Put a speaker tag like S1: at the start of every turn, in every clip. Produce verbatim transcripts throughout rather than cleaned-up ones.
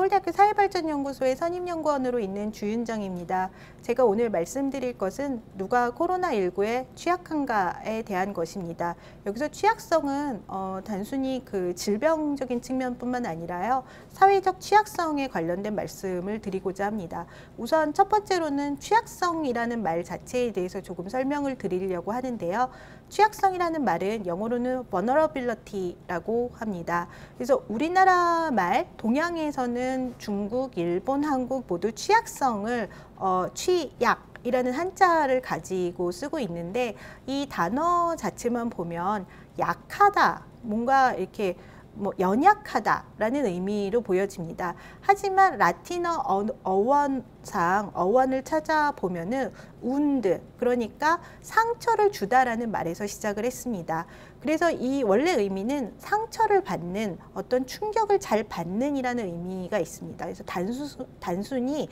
S1: 서울대학교 사회발전연구소의 선임연구원으로 있는 주윤정입니다. 제가 오늘 말씀드릴 것은 누가 코로나십구에 취약한가에 대한 것입니다. 여기서 취약성은 어, 단순히 그 질병적인 측면뿐만 아니라요, 사회적 취약성에 관련된 말씀을 드리고자 합니다. 우선 첫 번째로는 취약성이라는 말 자체에 대해서 조금 설명을 드리려고 하는데요. 취약성이라는 말은 영어로는 vulnerability라고 합니다. 그래서 우리나라 말, 동양에서는 중국, 일본, 한국 모두 취약성을 어, 취약 이라는 한자를 가지고 쓰고 있는데, 이 단어 자체만 보면 약하다, 뭔가 이렇게 뭐 연약하다라는 의미로 보여집니다. 하지만 라틴어 어원상 어원을 찾아보면은 wound, 그러니까 상처를 주다라는 말에서 시작을 했습니다. 그래서 이 원래 의미는 상처를 받는, 어떤 충격을 잘 받는 이라는 의미가 있습니다. 그래서 단수, 단순히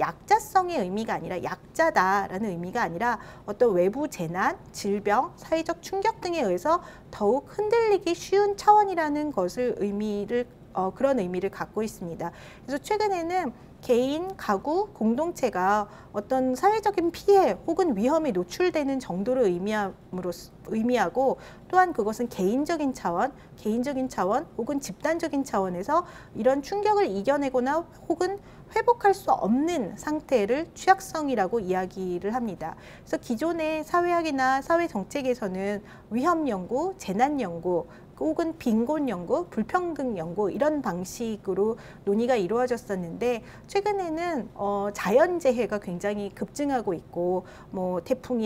S1: 약자성의 의미가 아니라, 약자다라는 의미가 아니라 어떤 외부 재난, 질병, 사회적 충격 등에 의해서 더욱 흔들리기 쉬운 차원이라는 것을 의미를 어, 그런 의미를 갖고 있습니다. 그래서 최근에는 개인, 가구, 공동체가 어떤 사회적인 피해 혹은 위험에 노출되는 정도를 의미함으로, 의미하고, 또한 그것은 개인적인 차원, 개인적인 차원 혹은 집단적인 차원에서 이런 충격을 이겨내거나 혹은 회복할 수 없는 상태를 취약성이라고 이야기를 합니다. 그래서 기존의 사회학이나 사회정책에서는 위험연구, 재난연구, 혹은 빈곤연구, 불평등연구 이런 방식으로 논의가 이루어졌었는데, 최근에는 어, 자연재해가 굉장히 급증하고 있고, 뭐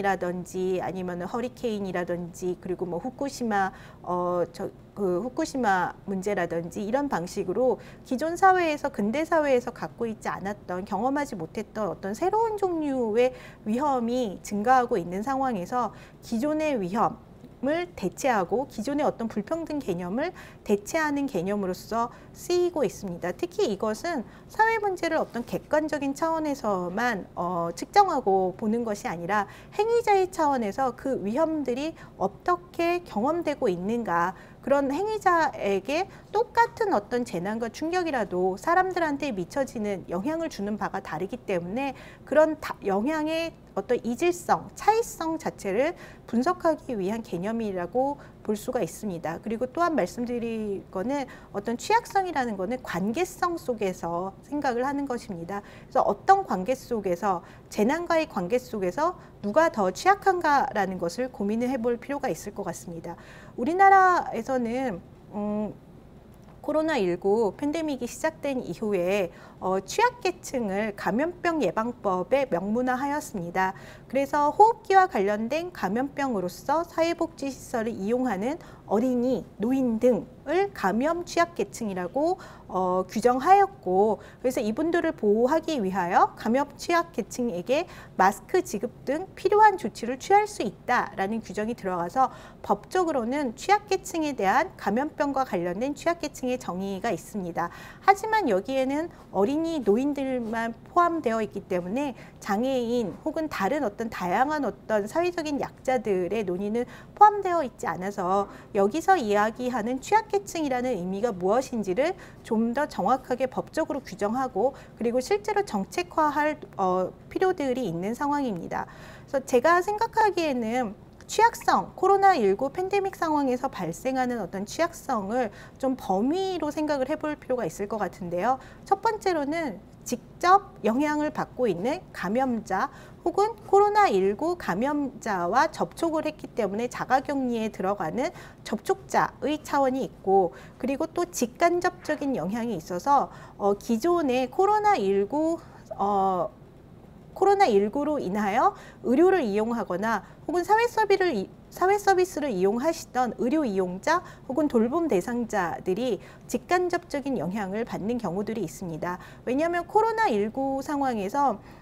S1: 태풍이라든지 아니면 허리케인이라든지, 그리고 뭐 후쿠시마 어, 저, 그 후쿠시마 문제라든지 이런 방식으로 기존 사회에서, 근대 사회에서 갖고 있지 않았던, 경험하지 못했던 어떤 새로운 종류의 위험이 증가하고 있는 상황에서 기존의 위험 을 대체하고 기존의 어떤 불평등 개념을 대체하는 개념으로서 쓰이고 있습니다. 특히 이것은 사회 문제를 어떤 객관적인 차원에서만 어, 측정하고 보는 것이 아니라 행위자의 차원에서 그 위험들이 어떻게 경험되고 있는가, 그런 행위자에게 똑같은 어떤 재난과 충격이라도 사람들한테 미쳐지는 영향을 주는 바가 다르기 때문에 그런 다, 영향의 어떤 이질성, 차이성 자체를 분석하기 위한 개념이라고 볼 수가 있습니다. 그리고 또한 말씀드릴 거는 어떤 취약성이라는 거는 관계성 속에서 생각을 하는 것입니다. 그래서 어떤 관계 속에서, 재난과의 관계 속에서 누가 더 취약한가라는 것을 고민을 해볼 필요가 있을 것 같습니다. 우리나라에서는 음, 코로나십구 팬데믹이 시작된 이후에 어, 취약계층을 감염병 예방법에 명문화하였습니다. 그래서 호흡기와 관련된 감염병으로서 사회복지시설을 이용하는 어린이, 노인 등을 감염 취약계층이라고 어, 규정하였고, 그래서 이분들을 보호하기 위하여 감염 취약계층에게 마스크 지급 등 필요한 조치를 취할 수 있다라는 규정이 들어가서 법적으로는 취약계층에 대한 감염병과 관련된 취약계층의 정의가 있습니다. 하지만 여기에는 어린이, 노인들만 포함되어 있기 때문에 장애인 혹은 다른 어떤 다양한 어떤 사회적인 약자들의 논의는 포함되어 있지 않아서 여기서 이야기하는 취약계층이라는 의미가 무엇인지를 좀 더 정확하게 법적으로 규정하고, 그리고 실제로 정책화할 어, 필요들이 있는 상황입니다. 그래서 제가 생각하기에는 취약성, 코로나십구 팬데믹 상황에서 발생하는 어떤 취약성을 좀 범위로 생각을 해볼 필요가 있을 것 같은데요. 첫 번째로는 직접 영향을 받고 있는 감염자 혹은 코로나십구 감염자와 접촉을 했기 때문에 자가격리에 들어가는 접촉자의 차원이 있고, 그리고 또 직간접적인 영향이 있어서 어, 기존의 코로나십구 어, 코로나십구로 인하여 의료를 이용하거나 혹은 사회 서비를 사회 서비스를 이용하시던 의료 이용자 혹은 돌봄 대상자들이 직간접적인 영향을 받는 경우들이 있습니다. 왜냐하면 코로나십구 상황에서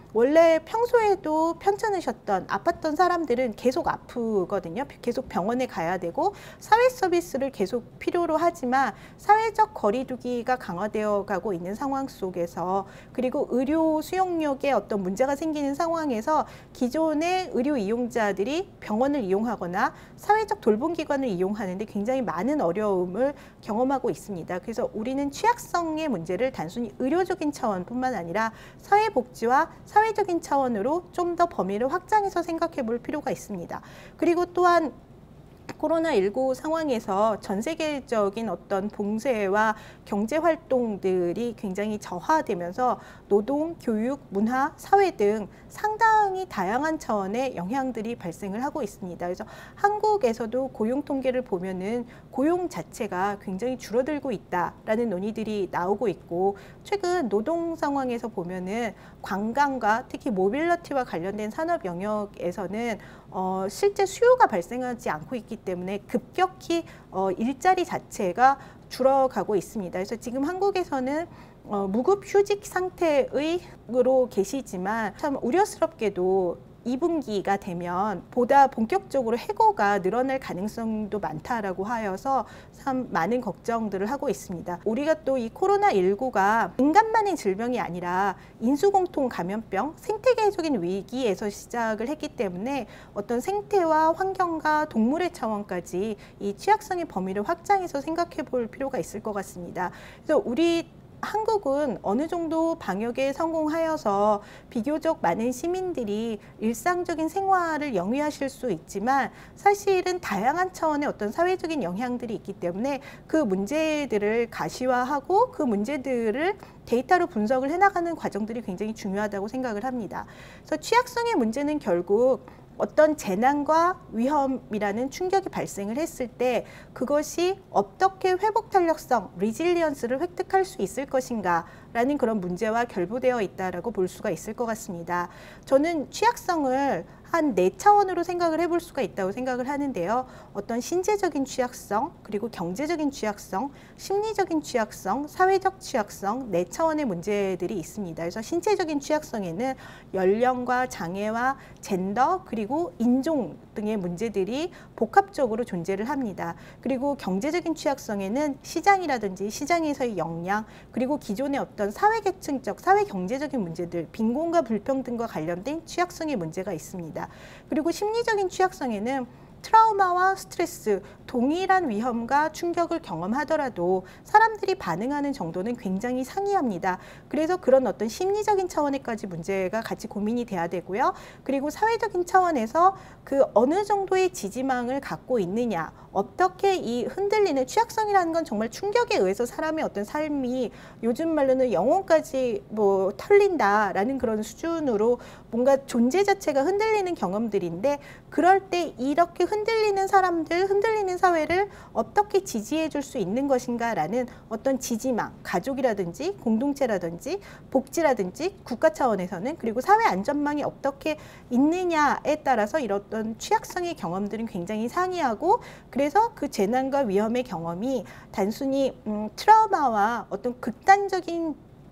S1: 원래 평소에도 편찮으셨던 아팠던 사람들은 계속 아프거든요. 계속 병원에 가야 되고 사회 서비스를 계속 필요로 하지만 사회적 거리두기가 강화되어 가고 있는 상황 속에서, 그리고 의료 수용력에 어떤 문제가 생기는 상황에서 기존의 의료 이용자들이 병원을 이용하거나 사회적 돌봄기관을 이용하는데 굉장히 많은 어려움을 경험하고 있습니다. 그래서 우리는 취약성의 문제를 단순히 의료적인 차원뿐만 아니라 사회복지와 사회적인 차원으로 좀 더 범위를 확장해서 생각해 볼 필요가 있습니다. 그리고 또한 코로나 일구 상황에서 전 세계적인 어떤 봉쇄와 경제 활동들이 굉장히 저하되면서 노동, 교육, 문화, 사회 등 상당히 다양한 차원의 영향들이 발생을 하고 있습니다. 그래서 한국에서도 고용 통계를 보면은 고용 자체가 굉장히 줄어들고 있다라는 논의들이 나오고 있고, 최근 노동 상황에서 보면은 관광과 특히 모빌리티와 관련된 산업 영역에서는 어, 실제 수요가 발생하지 않고 있기 때문에 급격히 어, 일자리 자체가 줄어가고 있습니다. 그래서 지금 한국에서는 어, 무급 휴직 상태의로 계시지만 참 우려스럽게도 이 분기가 되면 보다 본격적으로 해고가 늘어날 가능성도 많다라고 하여서 참 많은 걱정들을 하고 있습니다. 우리가 또 이 코로나 일구가 인간만의 질병이 아니라 인수공통 감염병, 생태계적인 위기에서 시작을 했기 때문에 어떤 생태와 환경과 동물의 차원까지 이 취약성의 범위를 확장해서 생각해 볼 필요가 있을 것 같습니다. 그래서 우리 한국은 어느 정도 방역에 성공하여서 비교적 많은 시민들이 일상적인 생활을 영위하실 수 있지만 사실은 다양한 차원의 어떤 사회적인 영향들이 있기 때문에 그 문제들을 가시화하고 그 문제들을 데이터로 분석을 해나가는 과정들이 굉장히 중요하다고 생각을 합니다. 그래서 취약성의 문제는 결국 어떤 재난과 위험이라는 충격이 발생을 했을 때 그것이 어떻게 회복 탄력성, 리질리언스를 획득할 수 있을 것인가 라는 그런 문제와 결부되어 있다라고 볼 수가 있을 것 같습니다. 저는 취약성을 한 네 차원으로 생각을 해볼 수가 있다고 생각을 하는데요. 어떤 신체적인 취약성, 그리고 경제적인 취약성, 심리적인 취약성, 사회적 취약성, 네 차원의 문제들이 있습니다. 그래서 신체적인 취약성에는 연령과 장애와 젠더, 그리고 인종 등의 문제들이 복합적으로 존재를 합니다. 그리고 경제적인 취약성에는 시장이라든지 시장에서의 역량, 그리고 기존의 어떤 사회계층적, 사회경제적인 문제들, 빈곤과 불평등과 관련된 취약성의 문제가 있습니다. 그리고 심리적인 취약성에는 트라우마와 스트레스, 동일한 위험과 충격을 경험하더라도 사람들이 반응하는 정도는 굉장히 상이합니다. 그래서 그런 어떤 심리적인 차원에까지 문제가 같이 고민이 돼야 되고요. 그리고 사회적인 차원에서 그 어느 정도의 지지망을 갖고 있느냐, 어떻게 이 흔들리는 취약성이라는 건 정말 충격에 의해서 사람의 어떤 삶이 요즘 말로는 영혼까지 뭐 털린다라는 그런 수준으로 뭔가 존재 자체가 흔들리는 경험들인데, 그럴 때 이렇게 흔들리는 사람들, 흔들리는 사회를 어떻게 지지해 줄 수 있는 것인가라는 어떤 지지망, 가족이라든지 공동체라든지 복지라든지 국가 차원에서는, 그리고 사회 안전망이 어떻게 있느냐에 따라서 이런 취약성의 경험들은 굉장히 상이하고, 그래서 그 재난과 위험의 경험이 단순히 음, 트라우마와 어떤 극단적인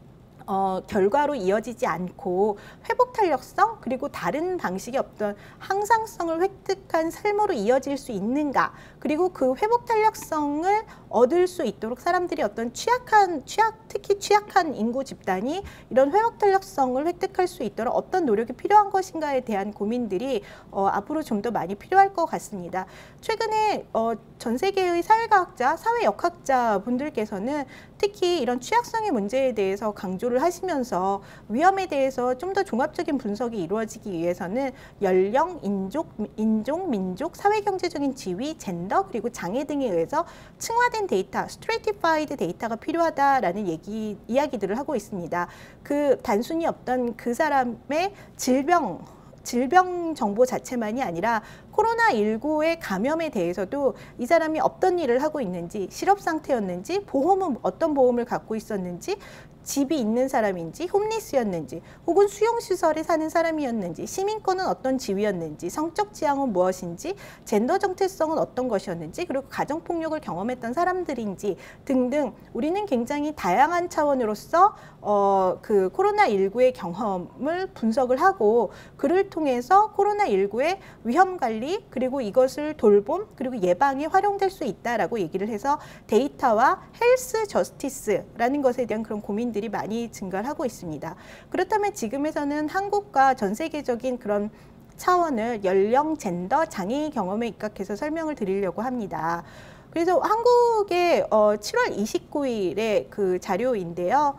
S1: 어, 결과로 이어지지 않고 회복 탄력성, 그리고 다른 방식의 어떤 항상성을 획득한 삶으로 이어질 수 있는가, 그리고 그 회복 탄력성을 얻을 수 있도록 사람들이 어떤 취약한, 취약, 특히 취약한 인구 집단이 이런 회복 탄력성을 획득할 수 있도록 어떤 노력이 필요한 것인가에 대한 고민들이 어, 앞으로 좀 더 많이 필요할 것 같습니다. 최근에 어, 전 세계의 사회과학자, 사회역학자 분들께서는 특히 이런 취약성의 문제에 대해서 강조를 하시면서 위험에 대해서 좀 더 종합적인 분석이 이루어지기 위해서는 연령, 인종, 인종, 민족, 사회경제적인 지위, 젠더, 그리고 장애 등에 의해서 층화된 데이터, stratified 데이터가 필요하다라는 얘기, 이야기들을 하고 있습니다. 그 단순히 어떤 그 사람의 질병, 질병 정보 자체만이 아니라 코로나십구의 감염에 대해서도 이 사람이 어떤 일을 하고 있는지, 실업 상태였는지, 보험은 어떤 보험을 갖고 있었는지, 집이 있는 사람인지, 홈리스였는지, 혹은 수용시설에 사는 사람이었는지, 시민권은 어떤 지위였는지, 성적 지향은 무엇인지, 젠더 정체성은 어떤 것이었는지, 그리고 가정폭력을 경험했던 사람들인지 등등 우리는 굉장히 다양한 차원으로서 어, 그 코로나십구의 경험을 분석을 하고 그를 통해서 코로나십구의 위험관리 그리고 이것을 돌봄 그리고 예방에 활용될 수 있다라고 얘기를 해서 데이터와 헬스 저스티스라는 것에 대한 그런 고민들이 많이 증가를 하고 있습니다. 그렇다면 지금에서는 한국과 전 세계적인 그런 차원을 연령, 젠더, 장애인 경험에 입각해서 설명을 드리려고 합니다. 그래서 한국의 어, 칠월 이십구일의 그 자료인데요.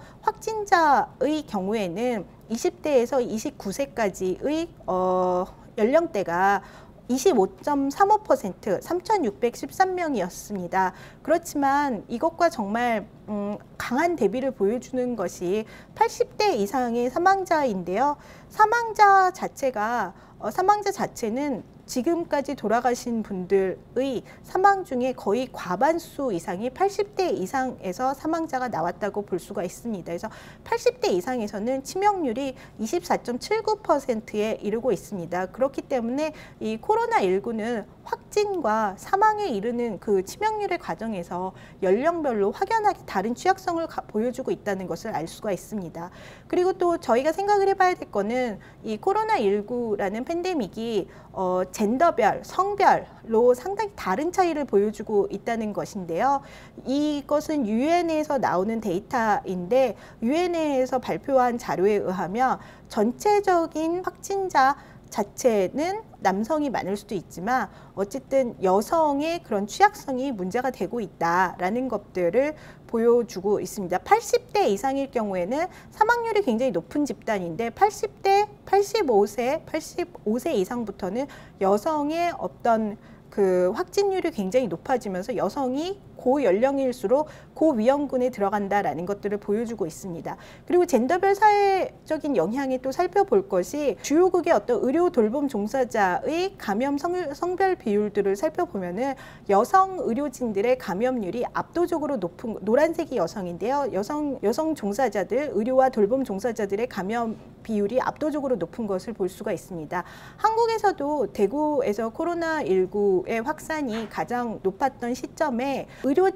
S1: 확진자의 경우에는 이십 대에서 이십구 세까지의 어, 연령대가 이십오 점 삼오 퍼센트, 삼천육백십삼 명이었습니다. 그렇지만 이것과 정말 음, 강한 대비를 보여주는 것이 팔십 대 이상의 사망자인데요. 사망자 자체가 어, 사망자 자체는 지금까지 돌아가신 분들의 사망 중에 거의 과반수 이상이 팔십 대 이상에서 사망자가 나왔다고 볼 수가 있습니다. 그래서 팔십 대 이상에서는 치명률이 이십사 점 칠구 퍼센트에 이르고 있습니다. 그렇기 때문에 이 코로나십구는 확진과 사망에 이르는 그 치명률의 과정에서 연령별로 확연하게 다른 취약성을 가, 보여주고 있다는 것을 알 수가 있습니다. 그리고 또 저희가 생각을 해봐야 될 거는 이 코로나십구라는 팬데믹이 어, 젠더별, 성별로 상당히 다른 차이를 보여주고 있다는 것인데요. 이것은 유엔에서 나오는 데이터인데 유엔에서 발표한 자료에 의하면 전체적인 확진자 자체는 남성이 많을 수도 있지만 어쨌든 여성의 그런 취약성이 문제가 되고 있다라는 것들을 보여주고 있습니다. 팔십 대 이상일 경우에는 사망률이 굉장히 높은 집단인데 팔십 대, 팔십오 세, 팔십오 세 이상부터는 여성의 어떤 그 확진율이 굉장히 높아지면서 여성이 고연령일수록 고위험군에 들어간다라는 것들을 보여주고 있습니다. 그리고 젠더별 사회적인 영향에 또 살펴볼 것이 주요국의 어떤 의료 돌봄 종사자의 감염 성, 성별 비율들을 살펴보면은 여성 의료진들의 감염률이 압도적으로 높은, 노란색이 여성인데요. 여성, 여성 종사자들, 의료와 돌봄 종사자들의 감염 비율이 압도적으로 높은 것을 볼 수가 있습니다. 한국에서도 대구에서 코로나십구의 확산이 가장 높았던 시점에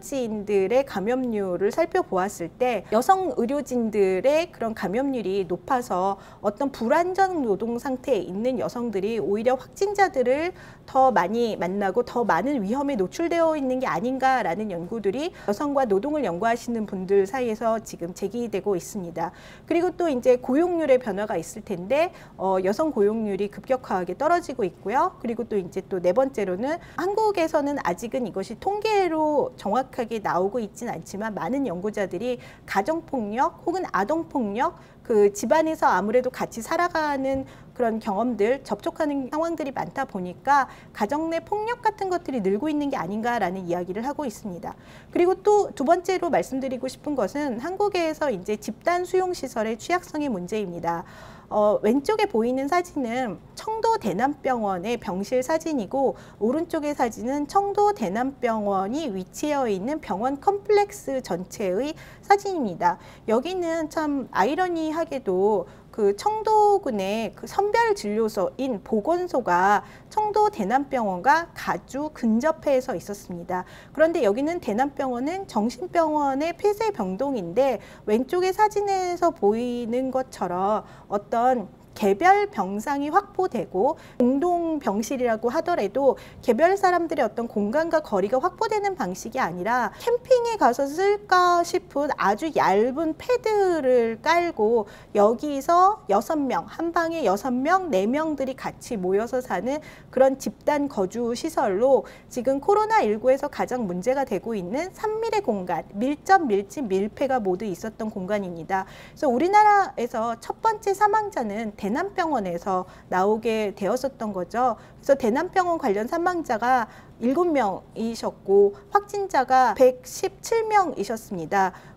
S1: 의료진들의 감염률을 살펴보았을 때 여성 의료진들의 그런 감염률이 높아서 어떤 불안정 노동 상태에 있는 여성들이 오히려 확진자들을 더 많이 만나고 더 많은 위험에 노출되어 있는 게 아닌가라는 연구들이 여성과 노동을 연구하시는 분들 사이에서 지금 제기되고 있습니다. 그리고 또 이제 고용률의 변화가 있을 텐데 어, 여성 고용률이 급격하게 떨어지고 있고요. 그리고 또 이제 또 네 번째로는 한국에서는 아직은 이것이 통계로 정확하게 나오고 있지는 않지만 많은 연구자들이 가정폭력 혹은 아동폭력 그 집안에서 아무래도 같이 살아가는 그런 경험들, 접촉하는 상황들이 많다 보니까 가정 내 폭력 같은 것들이 늘고 있는 게 아닌가라는 이야기를 하고 있습니다. 그리고 또 두 번째로 말씀드리고 싶은 것은 한국에서 이제 집단 수용시설의 취약성의 문제입니다. 어, 왼쪽에 보이는 사진은 청도 대남병원의 병실 사진이고 오른쪽의 사진은 청도 대남병원이 위치해 있는 병원 컴플렉스 전체의 사진입니다. 여기는 참 아이러니하게도 그 청도군의 그 선별진료소인 보건소가 청도 대남병원과 아주 근접해서 있었습니다. 그런데 여기는 대남병원은 정신병원의 폐쇄병동인데 왼쪽의 사진에서 보이는 것처럼 어떤 개별 병상이 확보되고 공동 병실이라고 하더라도 개별 사람들의 어떤 공간과 거리가 확보되는 방식이 아니라 캠핑에 가서 쓸까 싶은 아주 얇은 패드를 깔고 여기서 여섯 명, 한 방에 여섯 명, 네 명들이 같이 모여서 사는 그런 집단 거주 시설로 지금 코로나십구에서 가장 문제가 되고 있는 산밀의 공간, 밀접, 밀집, 밀폐가 모두 있었던 공간입니다. 그래서 우리나라에서 첫 번째 사망자는 대남병원에서 나오게 되었었던 거죠. 그래서 대남병원 관련 사망자가 일곱 명이셨고 확진자가 백십칠 명이셨습니다.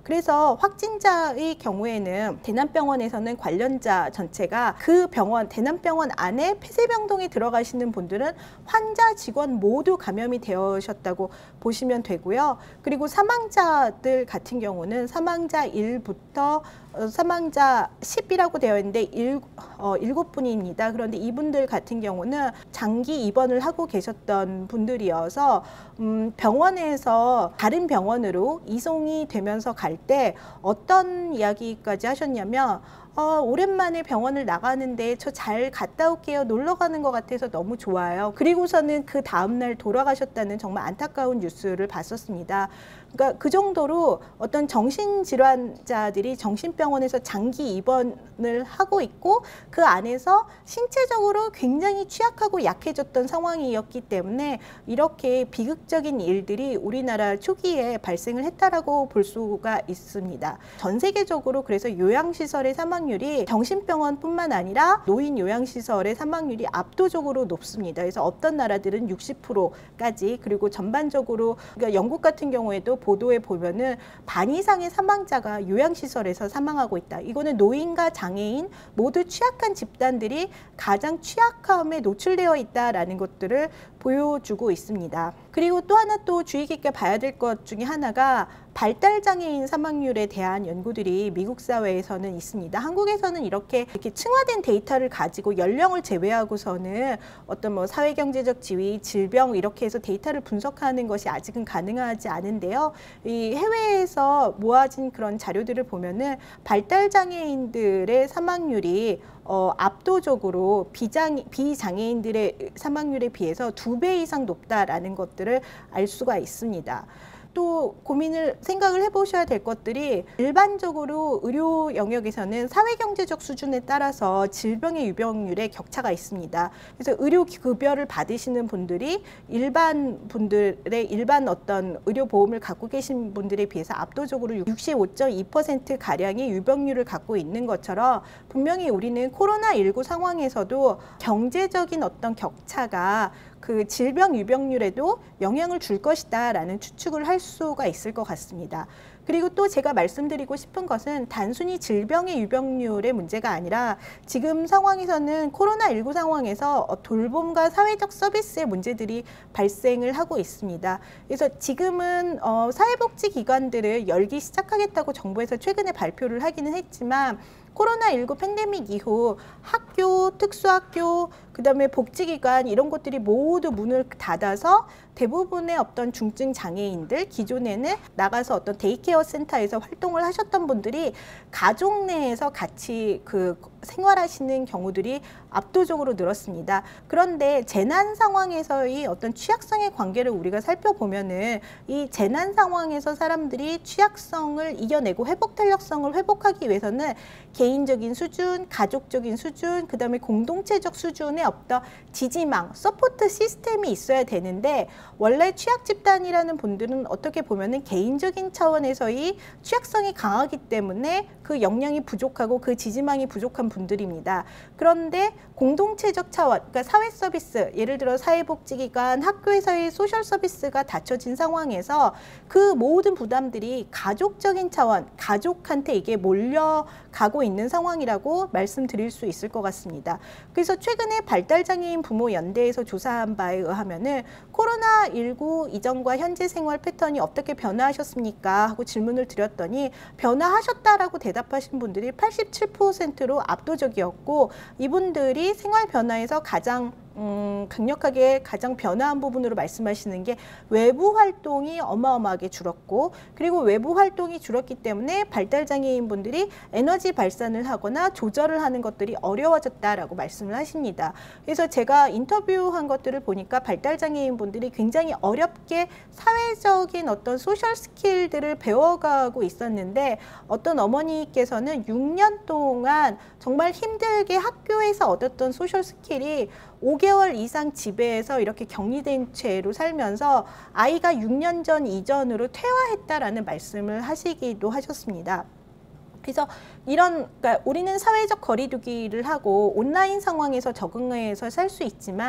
S1: 그래서 확진자의 경우에는 대남병원에서는 관련자 전체가 그 병원, 대남병원 안에 폐쇄병동에 들어가시는 분들은 환자, 직원 모두 감염이 되셨다고 보시면 되고요. 그리고 사망자들 같은 경우는 사망자 일부터 사망자 십이라고 되어 있는데 일, 어, 일곱 분입니다. 그런데 이분들 같은 경우는 장기 입원을 하고 계셨던 분들이어서 음, 병원에서 다른 병원으로 이송이 되면서 갈 때 어떤 이야기까지 하셨냐면 어, 오랜만에 병원을 나가는데 저 잘 갔다 올게요. 놀러 가는 것 같아서 너무 좋아요. 그리고서는 그 다음날 돌아가셨다는 정말 안타까운 뉴스를 봤었습니다. 그러니까 그 정도로 어떤 정신질환자들이 정신병원에서 장기 입원을 하고 있고 그 안에서 신체적으로 굉장히 취약하고 약해졌던 상황이었기 때문에 이렇게 비극적인 일들이 우리나라 초기에 발생을 했다라고 볼 수가 있습니다. 전 세계적으로 그래서 요양시설의 사망률이 정신병원뿐만 아니라 노인 요양시설의 사망률이 압도적으로 높습니다. 그래서 어떤 나라들은 육십 퍼센트까지 그리고 전반적으로 그러니까 영국 같은 경우에도 보도에 보면은 반 이상의 사망자가 요양시설에서 사망하고 있다. 이거는 노인과 장애인 모두 취약한 집단들이 가장 취약함에 노출되어 있다라는 것들을 보여주고 있습니다. 그리고 또 하나 또 주의 깊게 봐야 될 것 중에 하나가 발달장애인 사망률에 대한 연구들이 미국 사회에서는 있습니다. 한국에서는 이렇게, 이렇게 층화된 데이터를 가지고 연령을 제외하고서는 어떤 뭐 사회경제적 지위, 질병 이렇게 해서 데이터를 분석하는 것이 아직은 가능하지 않은데요. 이 해외에서 모아진 그런 자료들을 보면은 발달장애인들의 사망률이 어, 압도적으로 비장, 비장애인들의 사망률에 비해서 두 배 이상 높다라는 것들을 알 수가 있습니다. 또 고민을 생각을 해보셔야 될 것들이 일반적으로 의료 영역에서는 사회경제적 수준에 따라서 질병의 유병률에 격차가 있습니다. 그래서 의료 급여를 받으시는 분들이 일반 분들의 일반 어떤 의료보험을 갖고 계신 분들에 비해서 압도적으로 육십오 점 이 퍼센트 가량의 유병률을 갖고 있는 것처럼 분명히 우리는 코로나 일구 상황에서도 경제적인 어떤 격차가 그 질병 유병률에도 영향을 줄 것이다 라는 추측을 할 수가 있을 것 같습니다. 그리고 또 제가 말씀드리고 싶은 것은 단순히 질병의 유병률의 문제가 아니라 지금 상황에서는 코로나 일구 상황에서 돌봄과 사회적 서비스의 문제들이 발생을 하고 있습니다. 그래서 지금은 어, 사회복지기관들을 열기 시작하겠다고 정부에서 최근에 발표를 하기는 했지만 코로나 일구 팬데믹 이후 학교, 특수학교, 그 다음에 복지기관 이런 것들이 모두 문을 닫아서 대부분의 어떤 중증 장애인들, 기존에는 나가서 어떤 데이케어 센터에서 활동을 하셨던 분들이 가족 내에서 같이 그 생활하시는 경우들이 압도적으로 늘었습니다. 그런데 재난 상황에서의 어떤 취약성의 관계를 우리가 살펴보면은 이 재난 상황에서 사람들이 취약성을 이겨내고 회복 탄력성을 회복하기 위해서는 개인적인 수준, 가족적인 수준, 그 다음에 공동체적 수준의 어떤 지지망, 서포트 시스템이 있어야 되는데 원래 취약 집단이라는 분들은 어떻게 보면은 개인적인 차원에서의 취약성이 강하기 때문에 그 역량이 부족하고 그 지지망이 부족한 분들입니다. 그런데 공동체적 차원, 그러니까 사회 서비스, 예를 들어 사회복지기관, 학교에서의 소셜 서비스가 닫혀진 상황에서 그 모든 부담들이 가족적인 차원, 가족한테 이게 몰려가고 있는 상황이라고 말씀드릴 수 있을 것 같습니다. 그래서 최근에 발달장애인 부모연대에서 조사한 바에 의하면은 코로나 일구 이전과 현재 생활 패턴이 어떻게 변화하셨습니까? 하고 질문을 드렸더니 변화하셨다라고 대답하신 분들이 팔십칠 퍼센트로 압도적이었고 이분들이 생활 변화에서 가장 음, 강력하게 가장 변화한 부분으로 말씀하시는 게 외부 활동이 어마어마하게 줄었고 그리고 외부 활동이 줄었기 때문에 발달장애인 분들이 에너지 발산을 하거나 조절을 하는 것들이 어려워졌다라고 말씀을 하십니다. 그래서 제가 인터뷰한 것들을 보니까 발달장애인 분들이 굉장히 어렵게 사회적인 어떤 소셜 스킬들을 배워가고 있었는데 어떤 어머니께서는 육 년 동안 정말 힘들게 학교에서 얻었던 소셜 스킬이 오 개월 이상 집에서 이렇게 격리된 채로 살면서 아이가 육 년 전 이전으로 퇴화했다라는 말씀을 하시기도 하셨습니다. 그래서 이런 그러니까 우리는 사회적 거리두기를 하고 온라인 상황에서 적응해서 살 수 있지만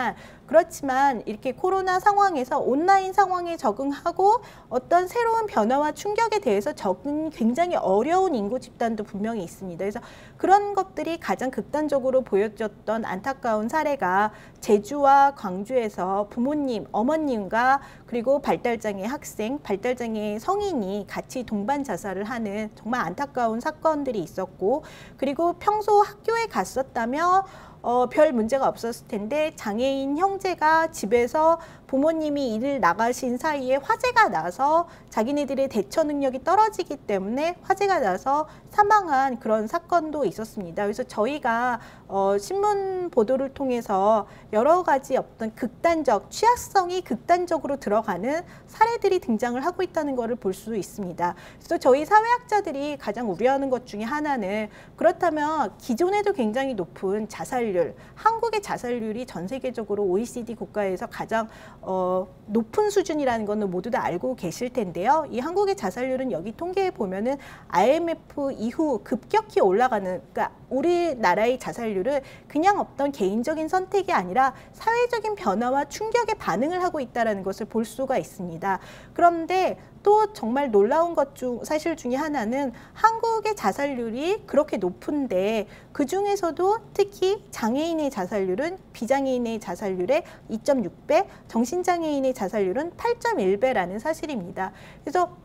S1: 그렇지만 이렇게 코로나 상황에서 온라인 상황에 적응하고 어떤 새로운 변화와 충격에 대해서 적응이 굉장히 어려운 인구 집단도 분명히 있습니다. 그래서 그런 것들이 가장 극단적으로 보여졌던 안타까운 사례가 제주와 광주에서 부모님, 어머님과 그리고 발달장애 학생, 발달장애 성인이 같이 동반 자살을 하는 정말 안타까운 사건들이 있었고, 그리고 평소 학교에 갔었다면 어, 별 문제가 없었을 텐데 장애인 형제가 집에서 부모님이 일을 나가신 사이에 화재가 나서 자기네들의 대처 능력이 떨어지기 때문에 화재가 나서 사망한 그런 사건도 있었습니다. 그래서 저희가 어, 신문 보도를 통해서 여러 가지 어떤 극단적, 취약성이 극단적으로 들어가는 사례들이 등장을 하고 있다는 것을 볼 수 있습니다. 그래서 저희 사회학자들이 가장 우려하는 것 중에 하나는, 그렇다면 기존에도 굉장히 높은 자살률, 한국의 자살률이 전 세계적으로 오이시디 국가에서 가장 어, 높은 수준이라는 것은 모두 다 알고 계실 텐데요. 이 한국의 자살률은 여기 통계에 보면은 아이엠에프 이후 급격히 올라가는, 그러니까 우리나라의 자살률은 그냥 어떤 개인적인 선택이 아니라 사회적인 변화와 충격에 반응을 하고 있다는 것을 볼 수가 있습니다. 그런데 또 정말 놀라운 것 중 사실 중에 하나는 한국의 자살률이 그렇게 높은데 그 중에서도 특히 장애인의 자살률은 비장애인의 자살률의 이 점 육 배, 정신장애인의 자살률은 팔 점 일 배라는 사실입니다. 그래서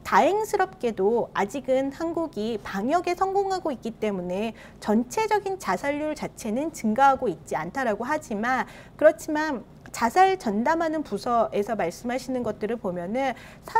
S1: 다행스럽게도 아직은 한국이 방역에 성공하고 있기 때문에 전체적인 자살률 자체는 증가하고 있지 않다라고 하지만, 그렇지만 자살 전담하는 부서에서 말씀하시는 것들을 보면은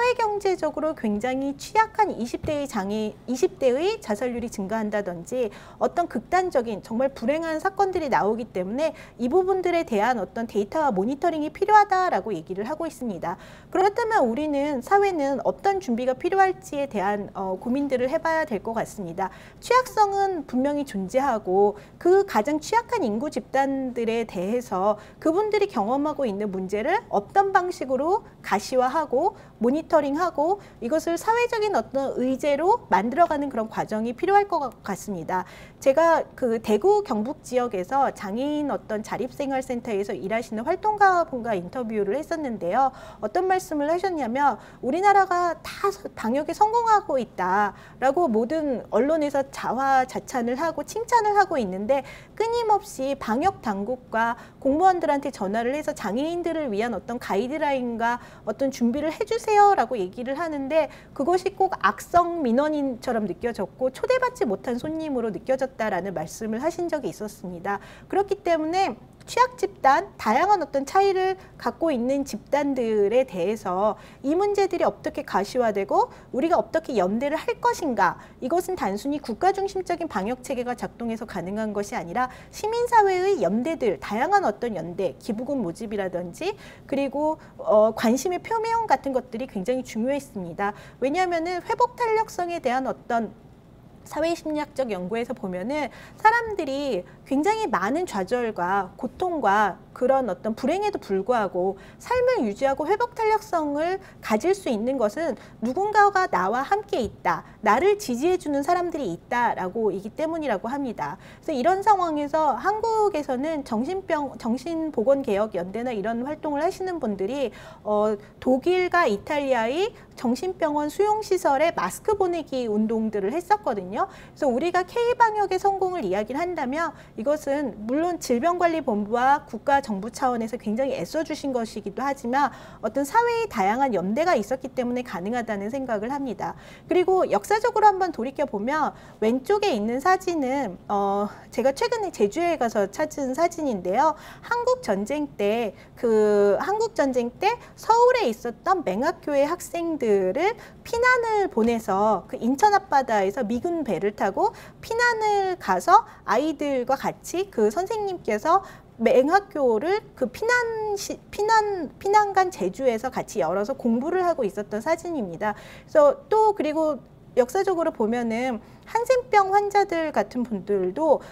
S1: 사회경제적으로 굉장히 취약한 이십 대의 장애, 이십 대의 자살률이 증가한다든지 어떤 극단적인 정말 불행한 사건들이 나오기 때문에 이 부분들에 대한 어떤 데이터와 모니터링이 필요하다라고 얘기를 하고 있습니다. 그렇다면 우리는, 사회는 어떤 준비가 필요할지에 대한 어, 고민들을 해봐야 될 것 같습니다. 취약성은 분명히 존재하고 그 가장 취약한 인구 집단들에 대해서 그분들이 경험 하고 있는 문제를 어떤 방식으로 가시화하고 모니터링하고 이것을 사회적인 어떤 의제로 만들어가는 그런 과정이 필요할 것 같습니다. 제가 그 대구 경북 지역에서 장애인 어떤 자립생활센터에서 일하시는 활동가분과 인터뷰를 했었는데요. 어떤 말씀을 하셨냐면, 우리나라가 다 방역에 성공하고 있다라고 모든 언론에서 자화자찬을 하고 칭찬을 하고 있는데 끊임없이 방역 당국과 공무원들한테 전화를 해서 장애인들을 위한 어떤 가이드라인과 어떤 준비를 해주세요라고 얘기를 하는데 그것이 꼭 악성 민원인처럼 느껴졌고 초대받지 못한 손님으로 느껴졌다라는 말씀을 하신 적이 있었습니다. 그렇기 때문에 취약 집단, 다양한 어떤 차이를 갖고 있는 집단들에 대해서 이 문제들이 어떻게 가시화되고 우리가 어떻게 연대를 할 것인가, 이것은 단순히 국가 중심적인 방역 체계가 작동해서 가능한 것이 아니라 시민사회의 연대들, 다양한 어떤 연대, 기부금 모집이라든지 그리고 어, 관심의 표명 같은 것들이 굉장히 중요했습니다. 왜냐하면은 회복 탄력성에 대한 어떤 사회심리학적 연구에서 보면은 사람들이 굉장히 많은 좌절과 고통과 그런 어떤 불행에도 불구하고 삶을 유지하고 회복 탄력성을 가질 수 있는 것은 누군가가 나와 함께 있다, 나를 지지해주는 사람들이 있다라고 이기 때문이라고 합니다. 그래서 이런 상황에서 한국에서는 정신병, 정신보건개혁연대나 이런 활동을 하시는 분들이 어, 독일과 이탈리아의 정신병원 수용시설에 마스크 보내기 운동들을 했었거든요. 그래서 우리가 K방역의 성공을 이야기를 한다면 이것은 물론 질병관리본부와 국가 정부 차원에서 굉장히 애써주신 것이기도 하지만 어떤 사회의 다양한 연대가 있었기 때문에 가능하다는 생각을 합니다. 그리고 역사적으로 한번 돌이켜보면 왼쪽에 있는 사진은 어, 제가 최근에 제주에 가서 찾은 사진인데요. 한국 전쟁 때 그 한국 전쟁 때 서울에 있었던 맹학교의 학생들을 피난을 보내서 그 인천 앞바다에서 미군 배를 타고 피난을 가서 아이들과 같이 그 선생님께서 맹학교를 그 피난, 시, 피난, 피난간 제주에서 같이 열어서 공부를 하고 있었던 사진입니다. 그래서 또 그리고 역사적으로 보면은 항생병 환자들 같은 분들도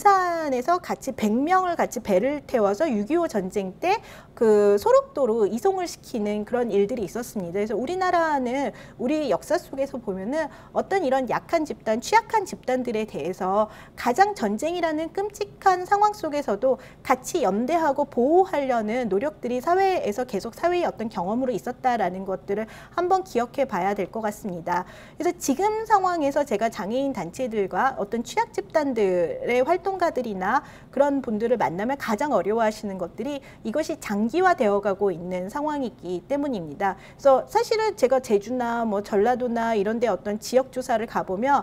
S1: 원산에서 같이 백 명을 같이 배를 태워서 육이오 전쟁 때 그 소록도로 이송을 시키는 그런 일들이 있었습니다. 그래서 우리나라는 우리 역사 속에서 보면은 어떤 이런 약한 집단, 취약한 집단들에 대해서 가장 전쟁이라는 끔찍한 상황 속에서도 같이 연대하고 보호하려는 노력들이 사회에서 계속 사회의 어떤 경험으로 있었다라는 것들을 한번 기억해 봐야 될 것 같습니다. 그래서 지금 상황에서 제가 장애인 단체들과 어떤 취약 집단들의 활동가들이나 그런 분들을 만나면 가장 어려워하시는 것들이 이것이 장기화되어 가고 있는 상황이기 때문입니다. 그래서 사실은 제가 제주나 뭐 전라도나 이런 데 어떤 지역 조사를 가보면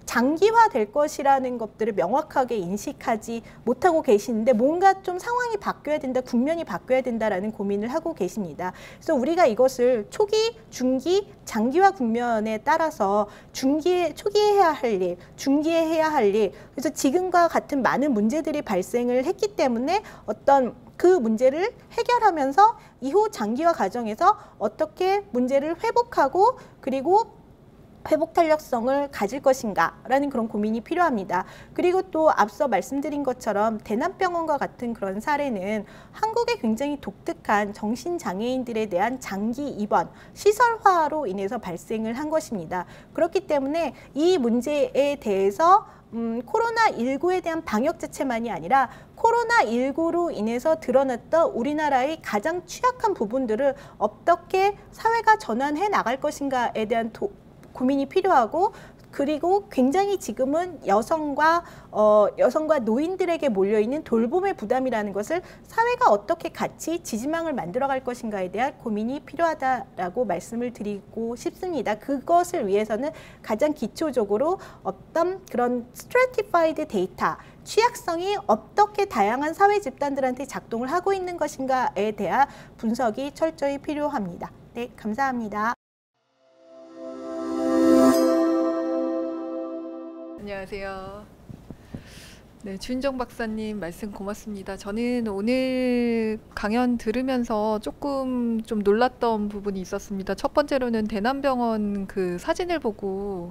S1: 장기화될 것이라는 것들을 명확하게 인식하지 못하고 계시는데 뭔가 좀 상황이 바뀌어야 된다, 국면이 바뀌어야 된다라는 고민을 하고 계십니다. 그래서 우리가 이것을 초기, 중기, 장기화 국면에 따라서 중기에, 초기에 해야 할 일, 중기에 해야 할 일, 그래서 지금과 같은 많은 문제들이 발생을 했기 때문에 어떤 그 문제를 해결하면서 이후 장기화 과정에서 어떻게 문제를 회복하고 그리고 회복 탄력성을 가질 것인가 라는 그런 고민이 필요합니다. 그리고 또 앞서 말씀드린 것처럼 대남병원과 같은 그런 사례는 한국의 굉장히 독특한 정신장애인들에 대한 장기 입원, 시설화로 인해서 발생을 한 것입니다. 그렇기 때문에 이 문제에 대해서 음, 코로나 일구에 대한 방역 자체만이 아니라 코로나 일구로 인해서 드러났던 우리나라의 가장 취약한 부분들을 어떻게 사회가 전환해 나갈 것인가에 대한 도, 고민이 필요하고 그리고 굉장히 지금은 여성과 어, 여성과 노인들에게 몰려있는 돌봄의 부담이라는 것을 사회가 어떻게 같이 지지망을 만들어갈 것인가에 대한 고민이 필요하다라고 말씀을 드리고 싶습니다. 그것을 위해서는 가장 기초적으로 어떤 그런 스트래티파이드 데이터, 취약성이 어떻게 다양한 사회 집단들한테 작동을 하고 있는 것인가에 대한 분석이 철저히 필요합니다. 네, 감사합니다.
S2: 안녕하세요. 네, 주윤정 박사님 말씀 고맙습니다. 저는 오늘 강연 들으면서 조금 좀 놀랐던 부분이 있었습니다. 첫 번째로는 대남병원 그 사진을 보고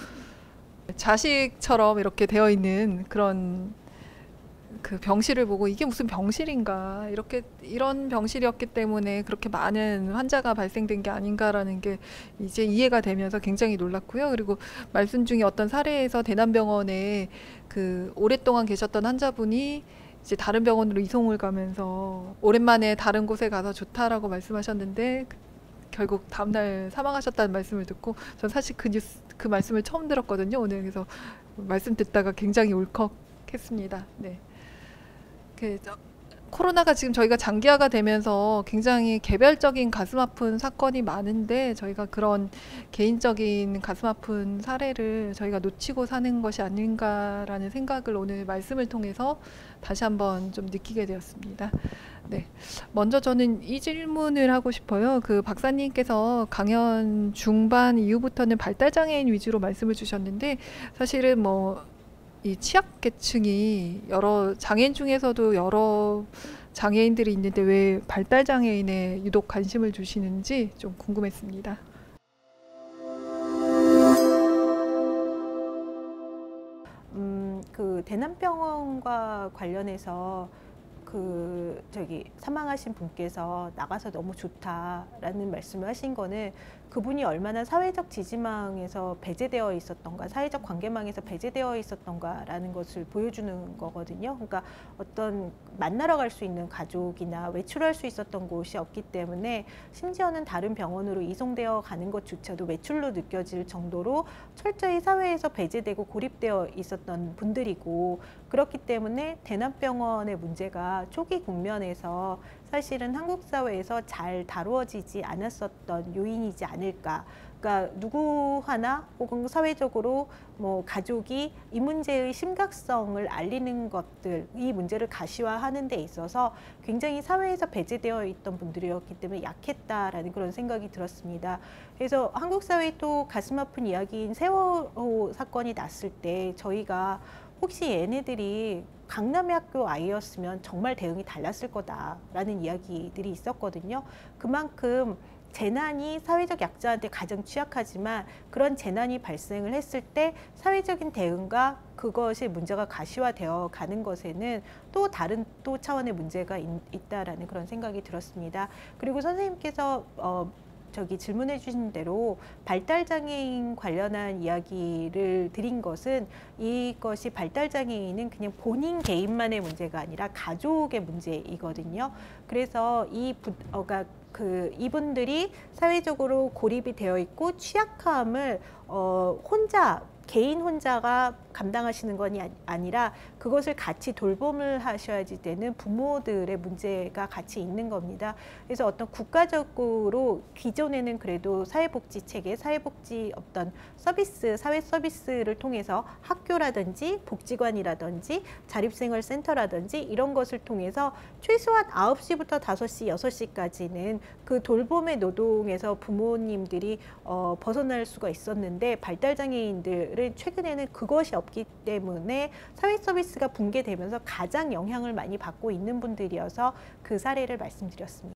S2: 자식처럼 이렇게 되어 있는 그런 그 병실을 보고 이게 무슨 병실인가, 이렇게 이런 병실이었기 때문에 그렇게 많은 환자가 발생된 게 아닌가라는 게 이제 이해가 되면서 굉장히 놀랐고요. 그리고 말씀 중에 어떤 사례에서 대남병원에 그 오랫동안 계셨던 환자분이 이제 다른 병원으로 이송을 가면서 오랜만에 다른 곳에 가서 좋다라고 말씀하셨는데 결국 다음날 사망하셨다는 말씀을 듣고 전 사실 그 뉴스 그 말씀을 처음 들었거든요, 오늘. 그래서 말씀 듣다가 굉장히 울컥했습니다. 네. 그 코로나가 지금 저희가 장기화가 되면서 굉장히 개별적인 가슴 아픈 사건이 많은데 저희가 그런 개인적인 가슴 아픈 사례를 저희가 놓치고 사는 것이 아닌가라는 생각을 오늘 말씀을 통해서 다시 한번 좀 느끼게 되었습니다. 네, 먼저 저는 이 질문을 하고 싶어요. 그 박사님께서 강연 중반 이후부터는 발달장애인 위주로 말씀을 주셨는데 사실은 뭐 이 취약계층이 여러 장애인 중에서도 여러 장애인들이 있는데 왜 발달장애인에 유독 관심을 주시는지 좀 궁금했습니다.
S1: 음, 그 대남병원과 관련해서 그 저기 사망하신 분께서 나가서 너무 좋다라는 말씀을 하신 거는 그분이 얼마나 사회적 지지망에서 배제되어 있었던가, 사회적 관계망에서 배제되어 있었던가라는 것을 보여주는 거거든요. 그러니까 어떤 만나러 갈 수 있는 가족이나 외출할 수 있었던 곳이 없기 때문에 심지어는 다른 병원으로 이송되어 가는 것조차도 외출로 느껴질 정도로 철저히 사회에서 배제되고 고립되어 있었던 분들이고, 그렇기 때문에 대남병원의 문제가 초기 국면에서 사실은 한국 사회에서 잘 다루어지지 않았었던 요인이지 않을까. 그러니까 누구 하나 혹은 사회적으로 뭐 가족이 이 문제의 심각성을 알리는 것들, 이 문제를 가시화하는 데 있어서 굉장히 사회에서 배제되어 있던 분들이었기 때문에 약했다라는 그런 생각이 들었습니다. 그래서 한국 사회의 또 가슴 아픈 이야기인 세월호 사건이 났을 때 저희가 혹시 얘네들이 강남의 학교 아이였으면 정말 대응이 달랐을 거다라는 이야기들이 있었거든요. 그만큼 재난이 사회적 약자한테 가장 취약하지만 그런 재난이 발생을 했을 때 사회적인 대응과 그것이 문제가 가시화되어 가는 것에는 또 다른 또 차원의 문제가 있, 있다라는 그런 생각이 들었습니다. 그리고 선생님께서 어, 저기 질문해 주신 대로 발달장애인 관련한 이야기를 드린 것은 이것이 발달장애인은 그냥 본인 개인만의 문제가 아니라 가족의 문제이거든요. 그래서 이 부, 어, 그러니까 그 이분들이 사회적으로 고립이 되어 있고 취약함을 어, 혼자 개인 혼자가 감당하시는 건 아니라 그것을 같이 돌봄을 하셔야지 되는 부모들의 문제가 같이 있는 겁니다. 그래서 어떤 국가적으로 기존에는 그래도 사회복지 체계, 사회복지 어떤 서비스, 사회 서비스를 통해서 학교라든지 복지관이라든지 자립생활센터라든지 이런 것을 통해서 최소한 아홉 시부터 다섯 시, 여섯 시까지는 그 돌봄의 노동에서 부모님들이 어, 벗어날 수가 있었는데 발달장애인들은 최근에는 그것이 없기 때문에 사회 서비스가 붕괴되면서 가장 영향을 많이 받고 있는 분들이어서 그 사례를 말씀드렸습니다.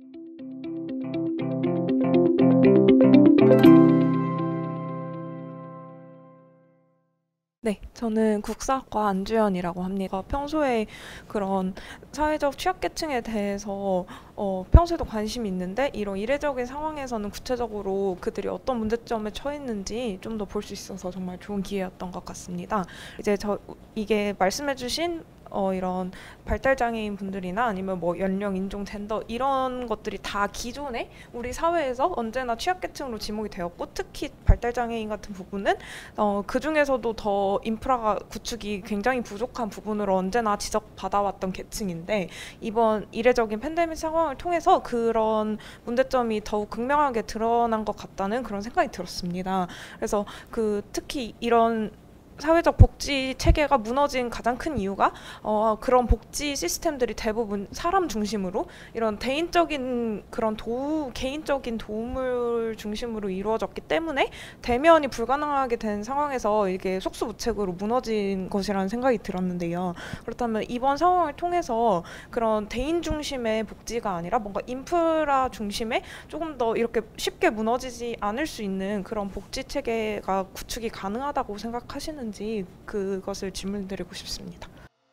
S3: 네, 저는 국사학과 안주연이라고 합니다. 평소에 그런 사회적 취약계층에 대해서 어, 평소에도 관심이 있는데 이런 이례적인 상황에서는 구체적으로 그들이 어떤 문제점에 처했는지 좀 더 볼 수 있어서 정말 좋은 기회였던 것 같습니다. 이제 저 이게 말씀해주신 어, 이런 발달장애인 분들이나 아니면 뭐 연령, 인종, 젠더 이런 것들이 다 기존에 우리 사회에서 언제나 취약계층으로 지목이 되었고 특히 발달장애인 같은 부분은 어, 그 중에서도 더 인프라가 구축이 굉장히 부족한 부분으로 언제나 지적받아왔던 계층인데 이번 이례적인 팬데믹 상황을 통해서 그런 문제점이 더욱 극명하게 드러난 것 같다는 그런 생각이 들었습니다. 그래서 그 특히 이런 사회적 복지 체계가 무너진 가장 큰 이유가 어, 그런 복지 시스템들이 대부분 사람 중심으로 이런 대인적인 그런 도우, 개인적인 도움을 중심으로 이루어졌기 때문에 대면이 불가능하게 된 상황에서 이게 속수무책으로 무너진 것이라는 생각이 들었는데요. 그렇다면 이번 상황을 통해서 그런 대인 중심의 복지가 아니라 뭔가 인프라 중심의 조금 더 이렇게 쉽게 무너지지 않을 수 있는 그런 복지 체계가 구축이 가능하다고 생각하시는 지 그것을 질문드리고 싶습니다.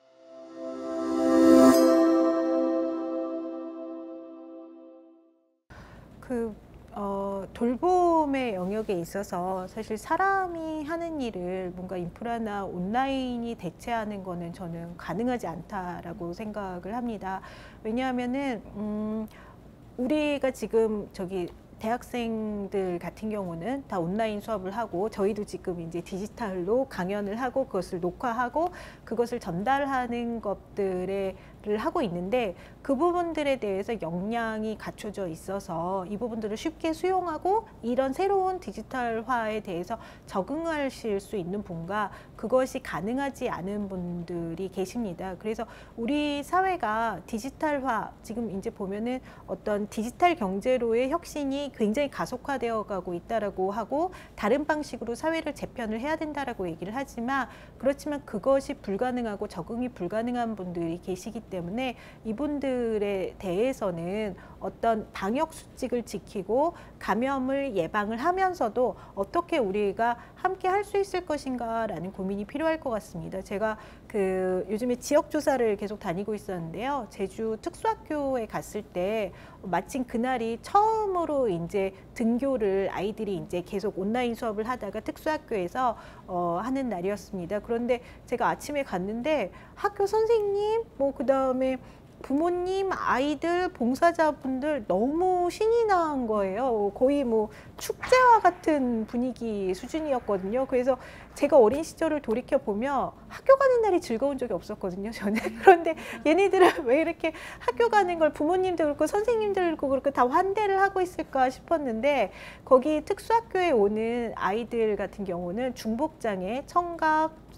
S1: 그 어, 돌봄의 영역에 있어서 사실 사람이 하는 일을 뭔가 인프라나 온라인이 대체하는 거는 저는 가능하지 않다라고 생각을 합니다. 왜냐하면은 음, 우리가 지금 저기 대학생들 같은 경우는 다 온라인 수업을 하고 저희도 지금 이제 디지털로 강연을 하고 그것을 녹화하고 그것을 전달하는 것들을 하고 있는데 그 부분들에 대해서 역량이 갖춰져 있어서 이 부분들을 쉽게 수용하고 이런 새로운 디지털화에 대해서 적응하실 수 있는 분과 그것이 가능하지 않은 분들이 계십니다. 그래서 우리 사회가 디지털화 지금 이제 보면은 어떤 디지털 경제로의 혁신이 굉장히 가속화되어 가고 있다라고 하고 다른 방식으로 사회를 재편을 해야 된다라고 얘기를 하지만 그렇지만 그것이 불가능하고 적응이 불가능한 분들이 계시기 때문에 이분들에 대해서는 어떤 방역 수칙을 지키고 감염을 예방을 하면서도 어떻게 우리가 함께 할 수 있을 것인가라는 고민이 필요할 것 같습니다. 제가 그 요즘에 지역 조사를 계속 다니고 있었는데요. 제주 특수학교에 갔을 때 마침 그날이 처음으로 이제 등교를 아이들이 이제 계속 온라인 수업을 하다가 특수학교에서 어, 하는 날이었습니다. 그런데 제가 아침에 갔는데 학교 선생님, 뭐 그 다음에 부모님, 아이들, 봉사자분들 너무 신이 난 거예요. 거의 뭐 축제와 같은 분위기 수준이었거든요. 그래서 제가 어린 시절을 돌이켜 보면 학교 가는 날이 즐거운 적이 없었거든요, 저는. 그런데 얘네들은 왜 이렇게 학교 가는 걸 부모님도 그렇고 선생님들도 그렇고 다 환대를 하고 있을까 싶었는데 거기 특수학교에 오는 아이들 같은 경우는 중복장애, 청각,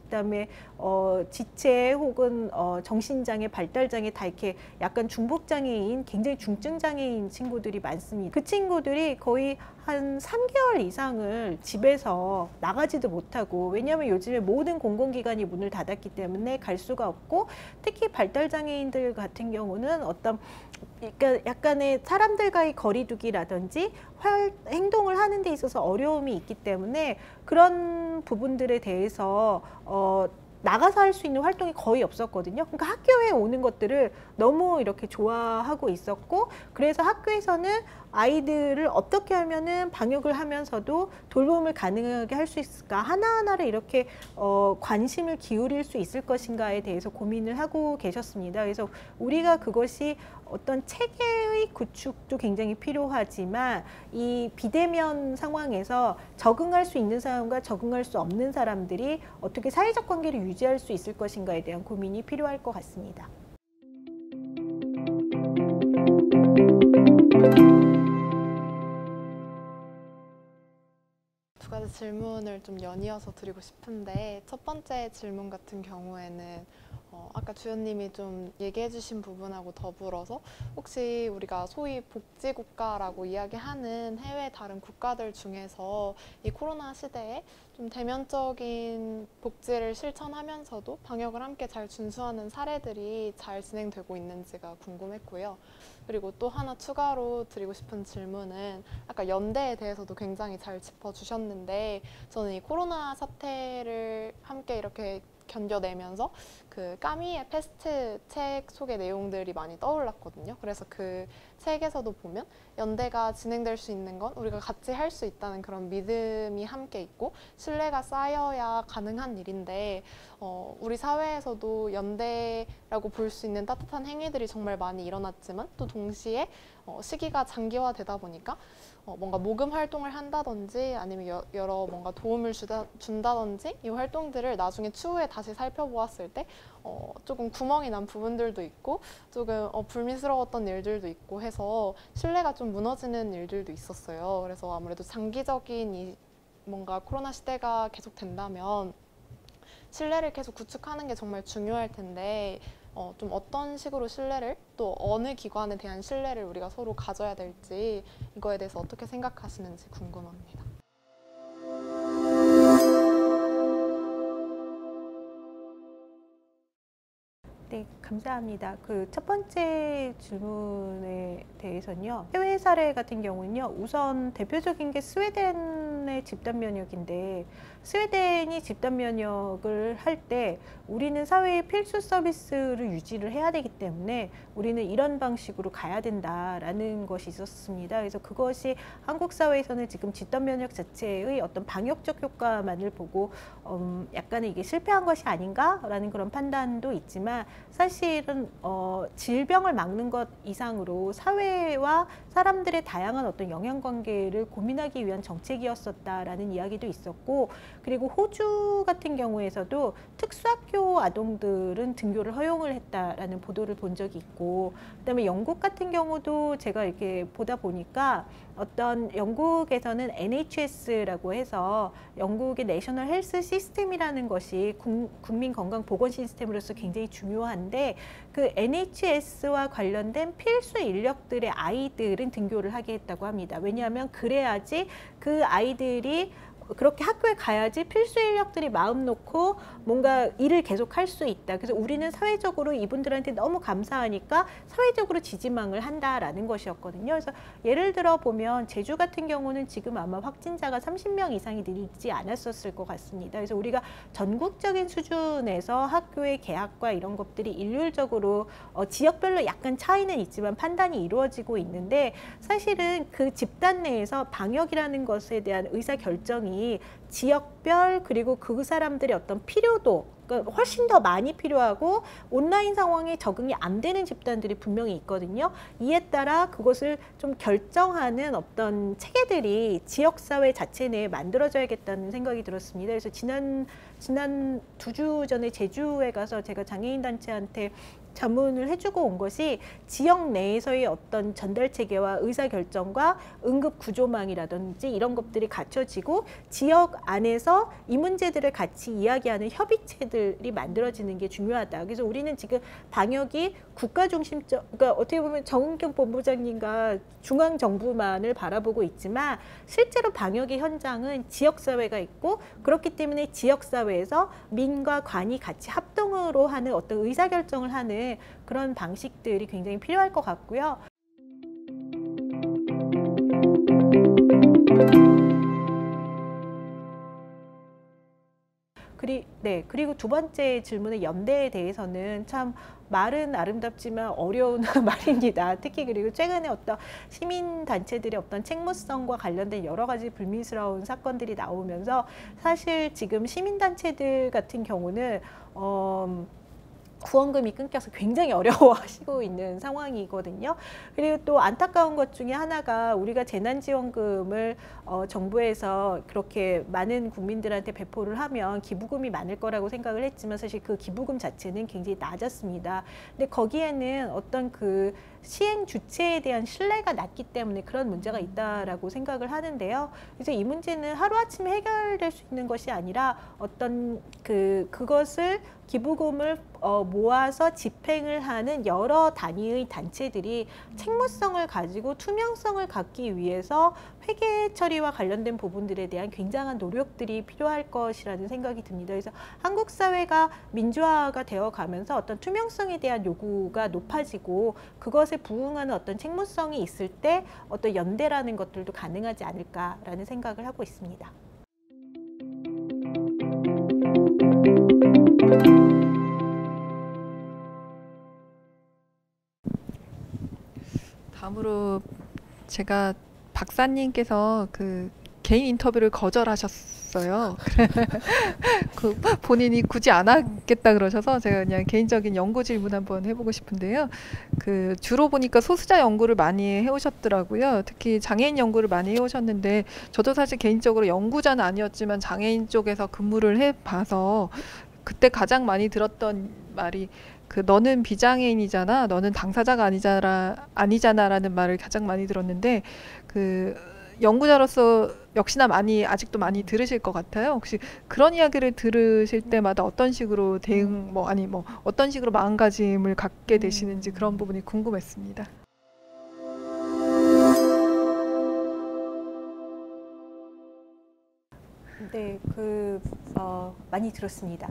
S1: 그다음에 어, 지체 혹은 어, 정신장애, 발달장애 다 이렇게 약간 중복장애인, 굉장히 중증장애인 친구들이 많습니다. 그 친구들이 거의 한 삼 개월 이상을 집에서 나가지도 못하고, 왜냐하면 요즘에 모든 공공기관이 문을 닫았기 때문에 갈 수가 없고, 특히 발달장애인들 같은 경우는 어떤 그러니까 약간의 사람들과의 거리두기라든지 활, 행동을 하는 데 있어서 어려움이 있기 때문에 그런 부분들에 대해서 어, 나가서 할 수 있는 활동이 거의 없었거든요. 그러니까 학교에 오는 것들을 너무 이렇게 좋아하고 있었고, 그래서 학교에서는 아이들을 어떻게 하면은 방역을 하면서도 돌봄을 가능하게 할 수 있을까, 하나하나를 이렇게 어, 관심을 기울일 수 있을 것인가에 대해서 고민을 하고 계셨습니다. 그래서 우리가 그것이 어떤 체계의 구축도 굉장히 필요하지만 이 비대면 상황에서 적응할 수 있는 사람과 적응할 수 없는 사람들이 어떻게 사회적 관계를 유지할 수 있을 것인가에 대한 고민이 필요할 것 같습니다.
S4: 두 가지 질문을 좀 연이어서 드리고 싶은데, 첫 번째 질문 같은 경우에는 어, 아까 주연님이 좀 얘기해 주신 부분하고 더불어서 혹시 우리가 소위 복지국가라고 이야기하는 해외 다른 국가들 중에서 이 코로나 시대에 좀 대면적인 복지를 실천하면서도 방역을 함께 잘 준수하는 사례들이 잘 진행되고 있는지가 궁금했고요. 그리고 또 하나 추가로 드리고 싶은 질문은 아까 연대에 대해서도 굉장히 잘 짚어주셨는데, 저는 이 코로나 사태를 함께 이렇게 견뎌내면서 그 까미의 패스트 책 속의 내용들이 많이 떠올랐거든요. 그래서 그 책에서도 보면 연대가 진행될 수 있는 건 우리가 같이 할 수 있다는 그런 믿음이 함께 있고 신뢰가 쌓여야 가능한 일인데, 어, 우리 사회에서도 연대라고 볼 수 있는 따뜻한 행위들이 정말 많이 일어났지만 또 동시에 어, 시기가 장기화되다 보니까 어, 뭔가 모금 활동을 한다든지 아니면 여, 여러 뭔가 도움을 주다, 준다든지 이 활동들을 나중에 추후에 다시 살펴보았을 때 어, 조금 구멍이 난 부분들도 있고 조금 어, 불미스러웠던 일들도 있고 해서 신뢰가 좀 무너지는 일들도 있었어요. 그래서 아무래도 장기적인 이 뭔가 코로나 시대가 계속 된다면 신뢰를 계속 구축하는 게 정말 중요할 텐데 어, 좀 어떤 식으로 신뢰를, 또 어느 기관에 대한 신뢰를 우리가 서로 가져야 될지 이거에 대해서 어떻게 생각하시는지 궁금합니다.
S1: 네, 감사합니다. 그 첫 번째 질문에 대해서는요, 해외 사례 같은 경우는요, 우선 대표적인 게 스웨덴의 집단 면역인데, 스웨덴이 집단 면역을 할 때 우리는 사회의 필수 서비스를 유지를 해야 되기 때문에 우리는 이런 방식으로 가야 된다라는 것이 있었습니다. 그래서 그것이 한국 사회에서는 지금 집단 면역 자체의 어떤 방역적 효과만을 보고 음, 약간은 이게 실패한 것이 아닌가라는 그런 판단도 있지만, 사실은 어, 질병을 막는 것 이상으로 사회와 사람들의 다양한 어떤 영향관계를 고민하기 위한 정책이었었다라는 이야기도 있었고, 그리고 호주 같은 경우에서도 특수학교 아동들은 등교를 허용을 했다라는 보도를 본 적이 있고, 그다음에 영국 같은 경우도 제가 이렇게 보다 보니까 어떤 영국에서는 엔 에이치 에스라고 해서 영국의 내셔널 헬스 시스템이라는 것이 국민 건강 보건 시스템으로서 굉장히 중요한데, 그 엔 에이치 에스와 관련된 필수 인력들의 아이들은 등교를 하게 했다고 합니다. 왜냐하면 그래야지 그 아이들이 그렇게 학교에 가야지 필수 인력들이 마음 놓고 뭔가 일을 계속 할 수 있다. 그래서 우리는 사회적으로 이분들한테 너무 감사하니까 사회적으로 지지망을 한다라는 것이었거든요. 그래서 예를 들어 보면 제주 같은 경우는 지금 아마 확진자가 삼십 명 이상이 늘지 않았었을 것 같습니다. 그래서 우리가 전국적인 수준에서 학교의 개학과 이런 것들이 일률적으로 어, 지역별로 약간 차이는 있지만 판단이 이루어지고 있는데, 사실은 그 집단 내에서 방역이라는 것에 대한 의사 결정이 지역별, 그리고 그 사람들의 어떤 필요도 그러니까 훨씬 더 많이 필요하고 온라인 상황에 적응이 안 되는 집단들이 분명히 있거든요. 이에 따라 그것을 좀 결정하는 어떤 체계들이 지역사회 자체 내에 만들어져야겠다는 생각이 들었습니다. 그래서 지난 지난 두 주 전에 제주에 가서 제가 장애인 단체한테 자문을 해주고 온 것이 지역 내에서의 어떤 전달 체계와 의사결정과 응급 구조망이라든지 이런 것들이 갖춰지고 지역 안에서 이 문제들을 같이 이야기하는 협의체들이 만들어지는 게 중요하다. 그래서 우리는 지금 방역이 국가 중심적, 그러니까 어떻게 보면 정은경 본부장님과 중앙 정부만을 바라보고 있지만 실제로 방역의 현장은 지역 사회가 있고 그렇기 때문에 지역 사회에서 민과 관이 같이 합동으로 하는 어떤 의사결정을 하는 그런 방식들이 굉장히 필요할 것 같고요. 그리, 네, 그리고 두 번째 질문의 연대에 대해서는 참 말은 아름답지만 어려운 말입니다. 특히 그리고 최근에 어떤 시민단체들의 어떤 책무성과 관련된 여러 가지 불미스러운 사건들이 나오면서 사실 지금 시민단체들 같은 경우는 어, 후원금이 끊겨서 굉장히 어려워하시고 있는 상황이거든요. 그리고 또 안타까운 것 중에 하나가 우리가 재난지원금을 어, 정부에서 그렇게 많은 국민들한테 배포를 하면 기부금이 많을 거라고 생각을 했지만 사실 그 기부금 자체는 굉장히 낮았습니다. 근데 거기에는 어떤 그 시행 주체에 대한 신뢰가 낮기 때문에 그런 문제가 있다라고 생각을 하는데요. 그래서 이 문제는 하루아침에 해결될 수 있는 것이 아니라 어떤 그 그것을 기부금을 어, 모아서 집행을 하는 여러 단위의 단체들이 책무성을 가지고 투명성을 갖기 위해서 회계 처리와 관련된 부분들에 대한 굉장한 노력들이 필요할 것이라는 생각이 듭니다. 그래서 한국 사회가 민주화가 되어 가면서 어떤 투명성에 대한 요구가 높아지고 그것에 부응하는 어떤 책무성이 있을 때 어떤 연대라는 것들도 가능하지 않을까라는 생각을 하고 있습니다.
S2: 다음으로 제가 박사님께서 그 개인 인터뷰를 거절하셨어요. 그 본인이 굳이 안 하겠다 그러셔서 제가 그냥 개인적인 연구 질문 한번 해보고 싶은데요. 그 주로 보니까 소수자 연구를 많이 해오셨더라고요. 특히 장애인 연구를 많이 해오셨는데 저도 사실 개인적으로 연구자는 아니었지만 장애인 쪽에서 근무를 해봐서 그때 가장 많이 들었던 말이 그 너는 비장애인이잖아, 너는 당사자가 아니잖아, 아니잖아라는 말을 가장 많이 들었는데 그 연구자로서 역시나 많이 아직도 많이 들으실 것 같아요. 혹시 그런 이야기를 들으실 때마다 어떤 식으로 대응 뭐 아니 뭐 어떤 식으로 마음가짐을 갖게 되시는지 그런 부분이 궁금했습니다.
S1: 네, 그 어, 많이 들었습니다.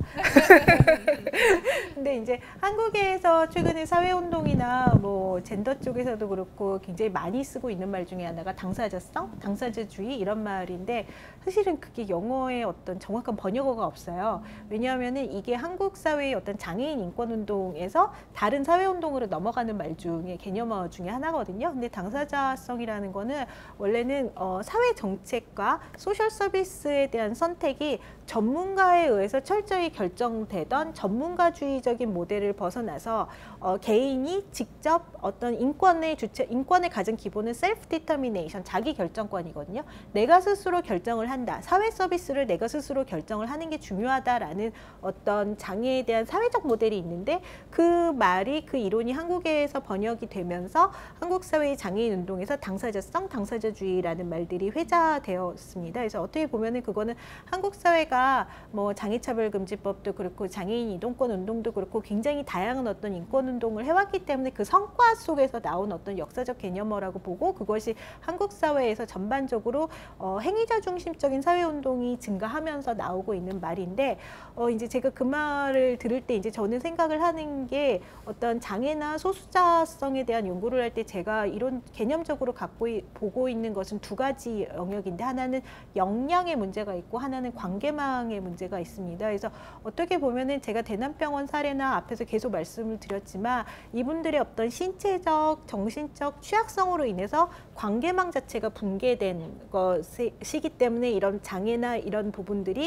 S1: 근데 이제 한국에서 최근에 사회운동이나 뭐 젠더 쪽에서도 그렇고 굉장히 많이 쓰고 있는 말 중에 하나가 당사자성, 당사자주의 이런 말인데 사실은 그게 영어에 어떤 정확한 번역어가 없어요. 왜냐하면은 이게 한국 사회의 어떤 장애인 인권운동에서 다른 사회운동으로 넘어가는 말 중에 개념어 중에 하나거든요. 근데 당사자성이라는 거는 원래는 어, 사회 정책과 소셜 서비스에 대한 선택이 전문가에 의해서 철저히 결정되던 전문가주의적인 모델을 벗어나서 어, 개인이 직접 어떤 인권의 주체, 인권의 가장 기본은 셀프 디터미네이션, 자기 결정권이거든요. 내가 스스로 결정을 한다. 사회 서비스를 내가 스스로 결정을 하는 게 중요하다라는 어떤 장애에 대한 사회적 모델이 있는데 그 말이, 그 이론이 한국에서 번역이 되면서 한국 사회의 장애인 운동에서 당사자성, 당사자주의라는 말들이 회자되었습니다. 그래서 어떻게 보면은 그거는 한국 사회가 뭐 장애차별금지법도 그렇고 장애인 이동권 운동도 그렇고 굉장히 다양한 어떤 인권 운동을 해왔기 때문에 그 성과 속에서 나온 어떤 역사적 개념어라고 보고 그것이 한국 사회에서 전반적으로 어, 행위자 중심적인 사회운동이 증가하면서 나오고 있는 말인데 어, 이제 제가 그 말을 들을 때 이제 저는 생각을 하는 게 어떤 장애나 소수자성에 대한 연구를 할 때 제가 이런 개념적으로 갖고 이, 보고 있는 것은 두 가지 영역인데 하나는 역량의 문제가 있고 하나는 관계망의 문제가 있습니다. 그래서 어떻게 보면은 제가 대남병원 사례나 앞에서 계속 말씀을 드렸지만 이분들의 어떤 신체적, 정신적 취약성으로 인해서 관계망 자체가 붕괴된 것이기 때문에 이런 장애나 이런 부분들이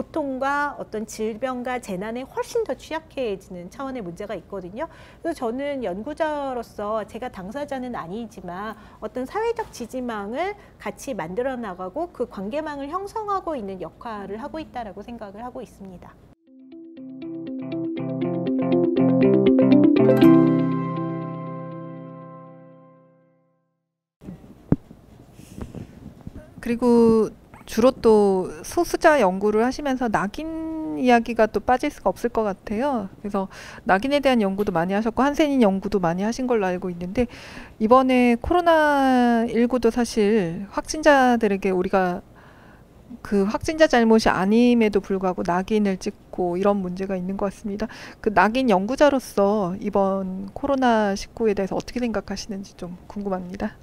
S1: 고통과 어떤 질병과 재난에 훨씬 더 취약해지는 차원의 문제가 있거든요. 그래서 저는 연구자로서 제가 당사자는 아니지만 어떤 사회적 지지망을 같이 만들어 나가고 그 관계망을 형성하고 있는 역할을 하고 있다라고 생각을 하고 있습니다.
S2: 그리고 주로 또 소수자 연구를 하시면서 낙인 이야기가 또 빠질 수가 없을 것 같아요. 그래서 낙인에 대한 연구도 많이 하셨고 한센인 연구도 많이 하신 걸로 알고 있는데 이번에 코로나 십구도 사실 확진자들에게 우리가 그 확진자 잘못이 아님에도 불구하고 낙인을 찍고 이런 문제가 있는 것 같습니다. 그 낙인 연구자로서 이번 코로나 십구에 대해서 어떻게 생각하시는지 좀 궁금합니다.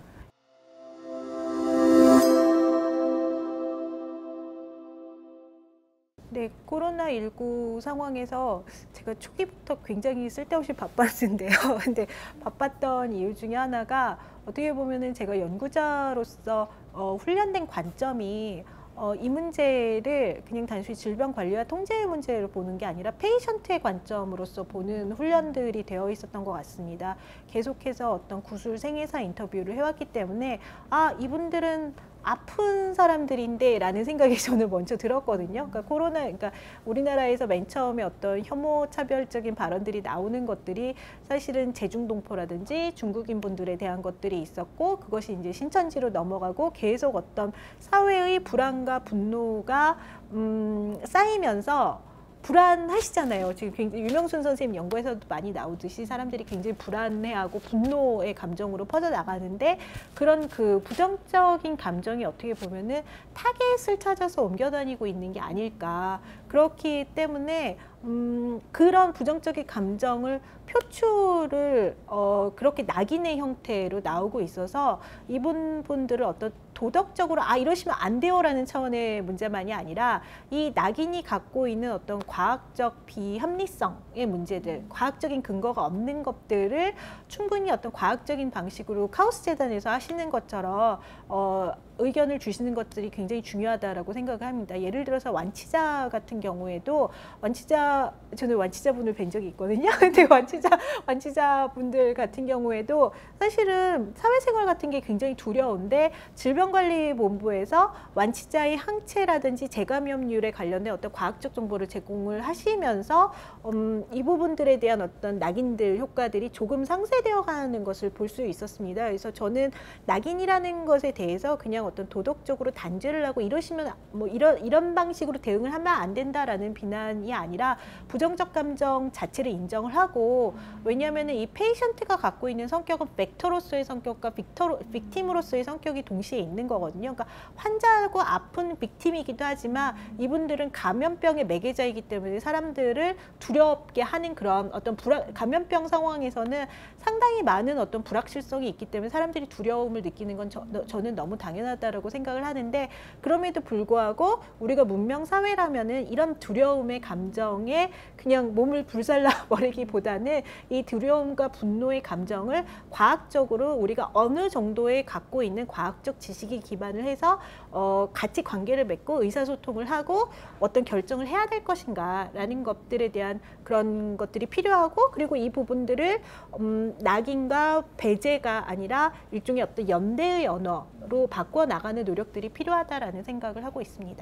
S1: 네, 코로나 십구 상황에서 제가 초기부터 굉장히 쓸데없이 바빴는데요. 근데 바빴던 이유 중에 하나가 어떻게 보면은 제가 연구자로서 어, 훈련된 관점이 어, 이 문제를 그냥 단순히 질병 관리와 통제의 문제로 보는 게 아니라 페이션트의 관점으로서 보는 훈련들이 되어 있었던 것 같습니다. 계속해서 어떤 구술 생애사 인터뷰를 해왔기 때문에 아, 이분들은 아픈 사람들인데 라는 생각이 저는 먼저 들었거든요. 그러니까 코로나, 그러니까 우리나라에서 맨 처음에 어떤 혐오 차별적인 발언들이 나오는 것들이 사실은 제중동포라든지 중국인 분들에 대한 것들이 있었고 그것이 이제 신천지로 넘어가고 계속 어떤 사회의 불안과 분노가 음, 쌓이면서 불안하시잖아요. 지금 굉장히 유명순 선생님 연구에서도 많이 나오듯이 사람들이 굉장히 불안해하고 분노의 감정으로 퍼져나가는데 그런 그 부정적인 감정이 어떻게 보면은 타겟을 찾아서 옮겨다니고 있는 게 아닐까. 그렇기 때문에 음, 그런 부정적인 감정을 표출을 어, 그렇게 낙인의 형태로 나오고 있어서 이분 분들을 어떤 도덕적으로 아 이러시면 안 돼요라는 차원의 문제만이 아니라 이 낙인이 갖고 있는 어떤 과학적 비합리성의 문제들, 과학적인 근거가 없는 것들을 충분히 어떤 과학적인 방식으로 카오스 재단에서 하시는 것처럼 어, 의견을 주시는 것들이 굉장히 중요하다라고 생각을 합니다. 예를 들어서 완치자 같은 경우에도 완치자 저는 완치자분을 뵌 적이 있거든요. 근데 완치자 완치자분들 같은 경우에도 사실은 사회생활 같은 게 굉장히 두려운데 질병관리본부에서 완치자의 항체라든지 재감염률에 관련된 어떤 과학적 정보를 제공을 하시면서 음, 이 부분들에 대한 어떤 낙인들 효과들이 조금 상쇄되어 가는 것을 볼 수 있었습니다. 그래서 저는 낙인이라는 것에 대해서 그냥 어떤 도덕적으로 단죄를 하고 이러시면 뭐 이런 이런 방식으로 대응을 하면 안 된다라는 비난이 아니라 부정적 감정 자체를 인정을 하고 왜냐하면 이 페이션트가 갖고 있는 성격은 벡터로서의 성격과 빅터로, 빅팀으로서의 성격이 동시에 있는 거거든요. 그러니까 환자고 아픈 빅팀이기도 하지만 이분들은 감염병의 매개자이기 때문에 사람들을 두렵게 하는 그런 어떤 불안, 감염병 상황에서는 상당히 많은 어떤 불확실성이 있기 때문에 사람들이 두려움을 느끼는 건 저, 저는 너무 당연하다라고 생각을 하는데 그럼에도 불구하고 우리가 문명 사회라면은 이런 두려움의 감정에 그냥 몸을 불살라 버리기보다는 이 두려움과 분노의 감정을 과학적으로 우리가 어느 정도의 갖고 있는 과학적 지식이 기반을 해서 어, 같이 관계를 맺고 의사소통을 하고 어떤 결정을 해야 될 것인가 라는 것들에 대한 그런 것들이 필요하고 그리고 이 부분들을 음, 낙인과 배제가 아니라 일종의 어떤 연대의 언어로 바꿔 나가는 노력들이 필요하다라는 생각을 하고 있습니다.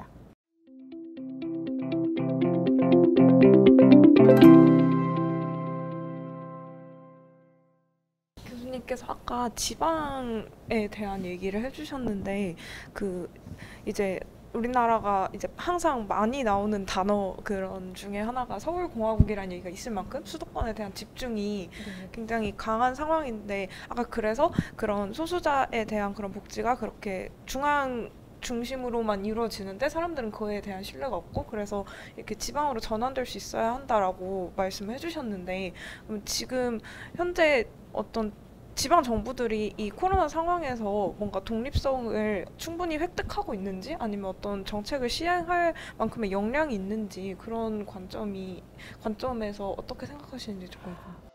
S3: 교수님께서 아까 지방에 대한 얘기를 해주셨는데 그 이제 우리나라가 이제 항상 많이 나오는 단어 그런 중에 하나가 서울공화국이라는 얘기가 있을 만큼 수도권에 대한 집중이 굉장히 강한 상황인데 아까 그래서 그런 소수자에 대한 그런 복지가 그렇게 중앙 중심으로만 이루어지는데 사람들은 그에 대한 신뢰가 없고 그래서 이렇게 지방으로 전환될 수 있어야 한다라고 말씀해 주셨는데 그럼 지금 현재 어떤 지방 정부들이 이 코로나 상황에서 뭔가 독립성을 충분히 획득하고 있는지 아니면 어떤 정책을 시행할 만큼의 역량이 있는지 그런 관점이 관점에서 어떻게 생각하시는지 조금 궁금해요.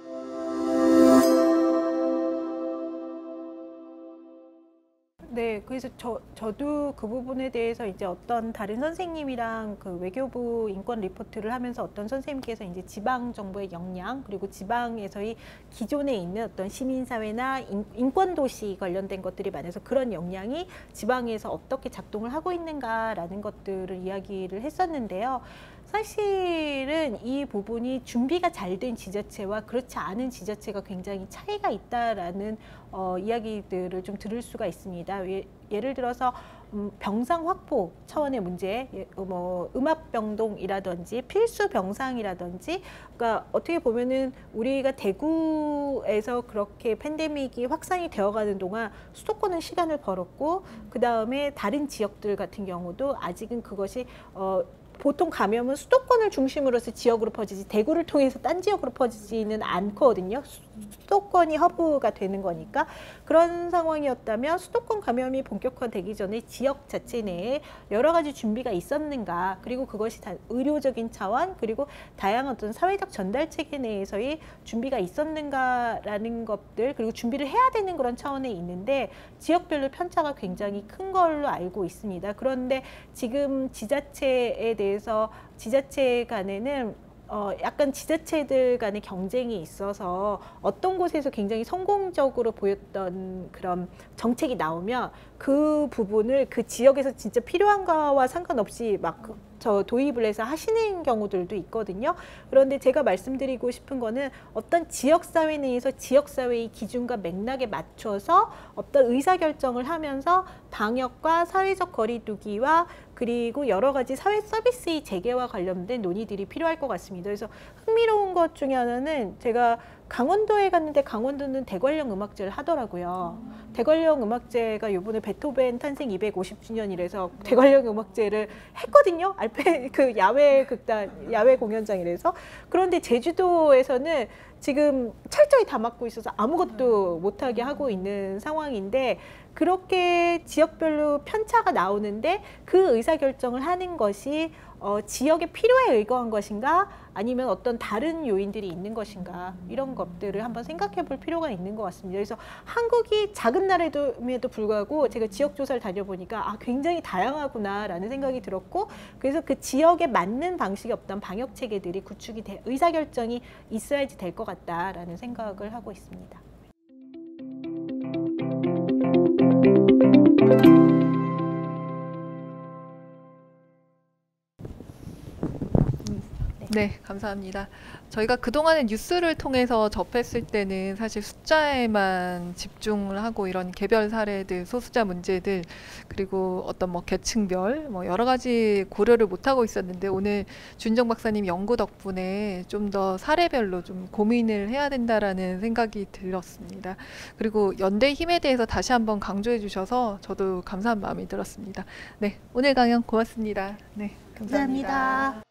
S1: 네, 그래서 저, 저도 그 부분에 대해서 이제 어떤 다른 선생님이랑 그 외교부 인권 리포트를 하면서 어떤 선생님께서 이제 지방 정부의 역량 그리고 지방에서의 기존에 있는 어떤 시민사회나 인, 인권도시 관련된 것들이 많아서 그런 역량이 지방에서 어떻게 작동을 하고 있는가라는 것들을 이야기를 했었는데요. 사실은 이 부분이 준비가 잘 된 지자체와 그렇지 않은 지자체가 굉장히 차이가 있다라는 어, 이야기들을 좀 들을 수가 있습니다. 예, 예를 들어서 음, 병상 확보 차원의 문제, 예, 뭐 음압병동이라든지 필수 병상이라든지, 그러니까 어떻게 보면은 우리가 대구에서 그렇게 팬데믹이 확산이 되어가는 동안 수도권은 시간을 벌었고, 그 다음에 다른 지역들 같은 경우도 아직은 그것이 어, 보통 감염은 수도권을 중심으로서 지역으로 퍼지지 대구를 통해서 딴 지역으로 퍼지지는 않거든요. 수도권이 허브가 되는 거니까. 그런 상황이었다면 수도권 감염이 본격화되기 전에 지역 자체 내에 여러 가지 준비가 있었는가, 그리고 그것이 다 의료적인 차원, 그리고 다양한 어떤 사회적 전달 체계 내에서의 준비가 있었는가라는 것들, 그리고 준비를 해야 되는 그런 차원에 있는데 지역별로 편차가 굉장히 큰 걸로 알고 있습니다. 그런데 지금 지자체에 대해서 지자체 간에는 어 약간 지자체들 간의 경쟁이 있어서 어떤 곳에서 굉장히 성공적으로 보였던 그런 정책이 나오면 그 부분을 그 지역에서 진짜 필요한가와 상관없이 막 저 도입을 해서 하시는 경우들도 있거든요. 그런데 제가 말씀드리고 싶은 거는 어떤 지역사회 내에서 지역사회의 기준과 맥락에 맞춰서 어떤 의사결정을 하면서 방역과 사회적 거리두기와 그리고 여러 가지 사회 서비스의 재개와 관련된 논의들이 필요할 것 같습니다. 그래서 흥미로운 것 중에 하나는 제가 강원도에 갔는데 강원도는 대관령 음악제를 하더라고요. 음. 대관령 음악제가 이번에 베토벤 탄생 이백오십 주년이라서 네. 대관령 음악제를 했거든요. 알페 그 야외 극단 야외 공연장이라서. 그런데 제주도에서는 지금 철저히 다 막고 있어서 아무것도 못하게 하고 있는 상황인데, 그렇게 지역별로 편차가 나오는데 그 의사결정을 하는 것이 어, 지역의 필요에 의거한 것인가, 아니면 어떤 다른 요인들이 있는 것인가, 이런 것들을 한번 생각해 볼 필요가 있는 것 같습니다. 그래서 한국이 작은 나라임에도 불구하고 제가 지역 조사를 다녀보니까 아, 굉장히 다양하구나라는 생각이 들었고, 그래서 그 지역에 맞는 방식의 어떤 방역 체계들이 구축이 돼 의사결정이 있어야지 될 것 같다라는 생각을 하고 있습니다.
S2: 네, 감사합니다. 저희가 그동안의 뉴스를 통해서 접했을 때는 사실 숫자에만 집중을 하고 이런 개별 사례들, 소수자 문제들, 그리고 어떤 뭐 계층별 뭐 여러 가지 고려를 못하고 있었는데, 오늘 주윤정 박사님 연구 덕분에 좀 더 사례별로 좀 고민을 해야 된다라는 생각이 들었습니다. 그리고 연대 힘에 대해서 다시 한번 강조해 주셔서 저도 감사한 마음이 들었습니다. 네, 오늘 강연 고맙습니다. 네, 감사합니다.
S1: 감사합니다.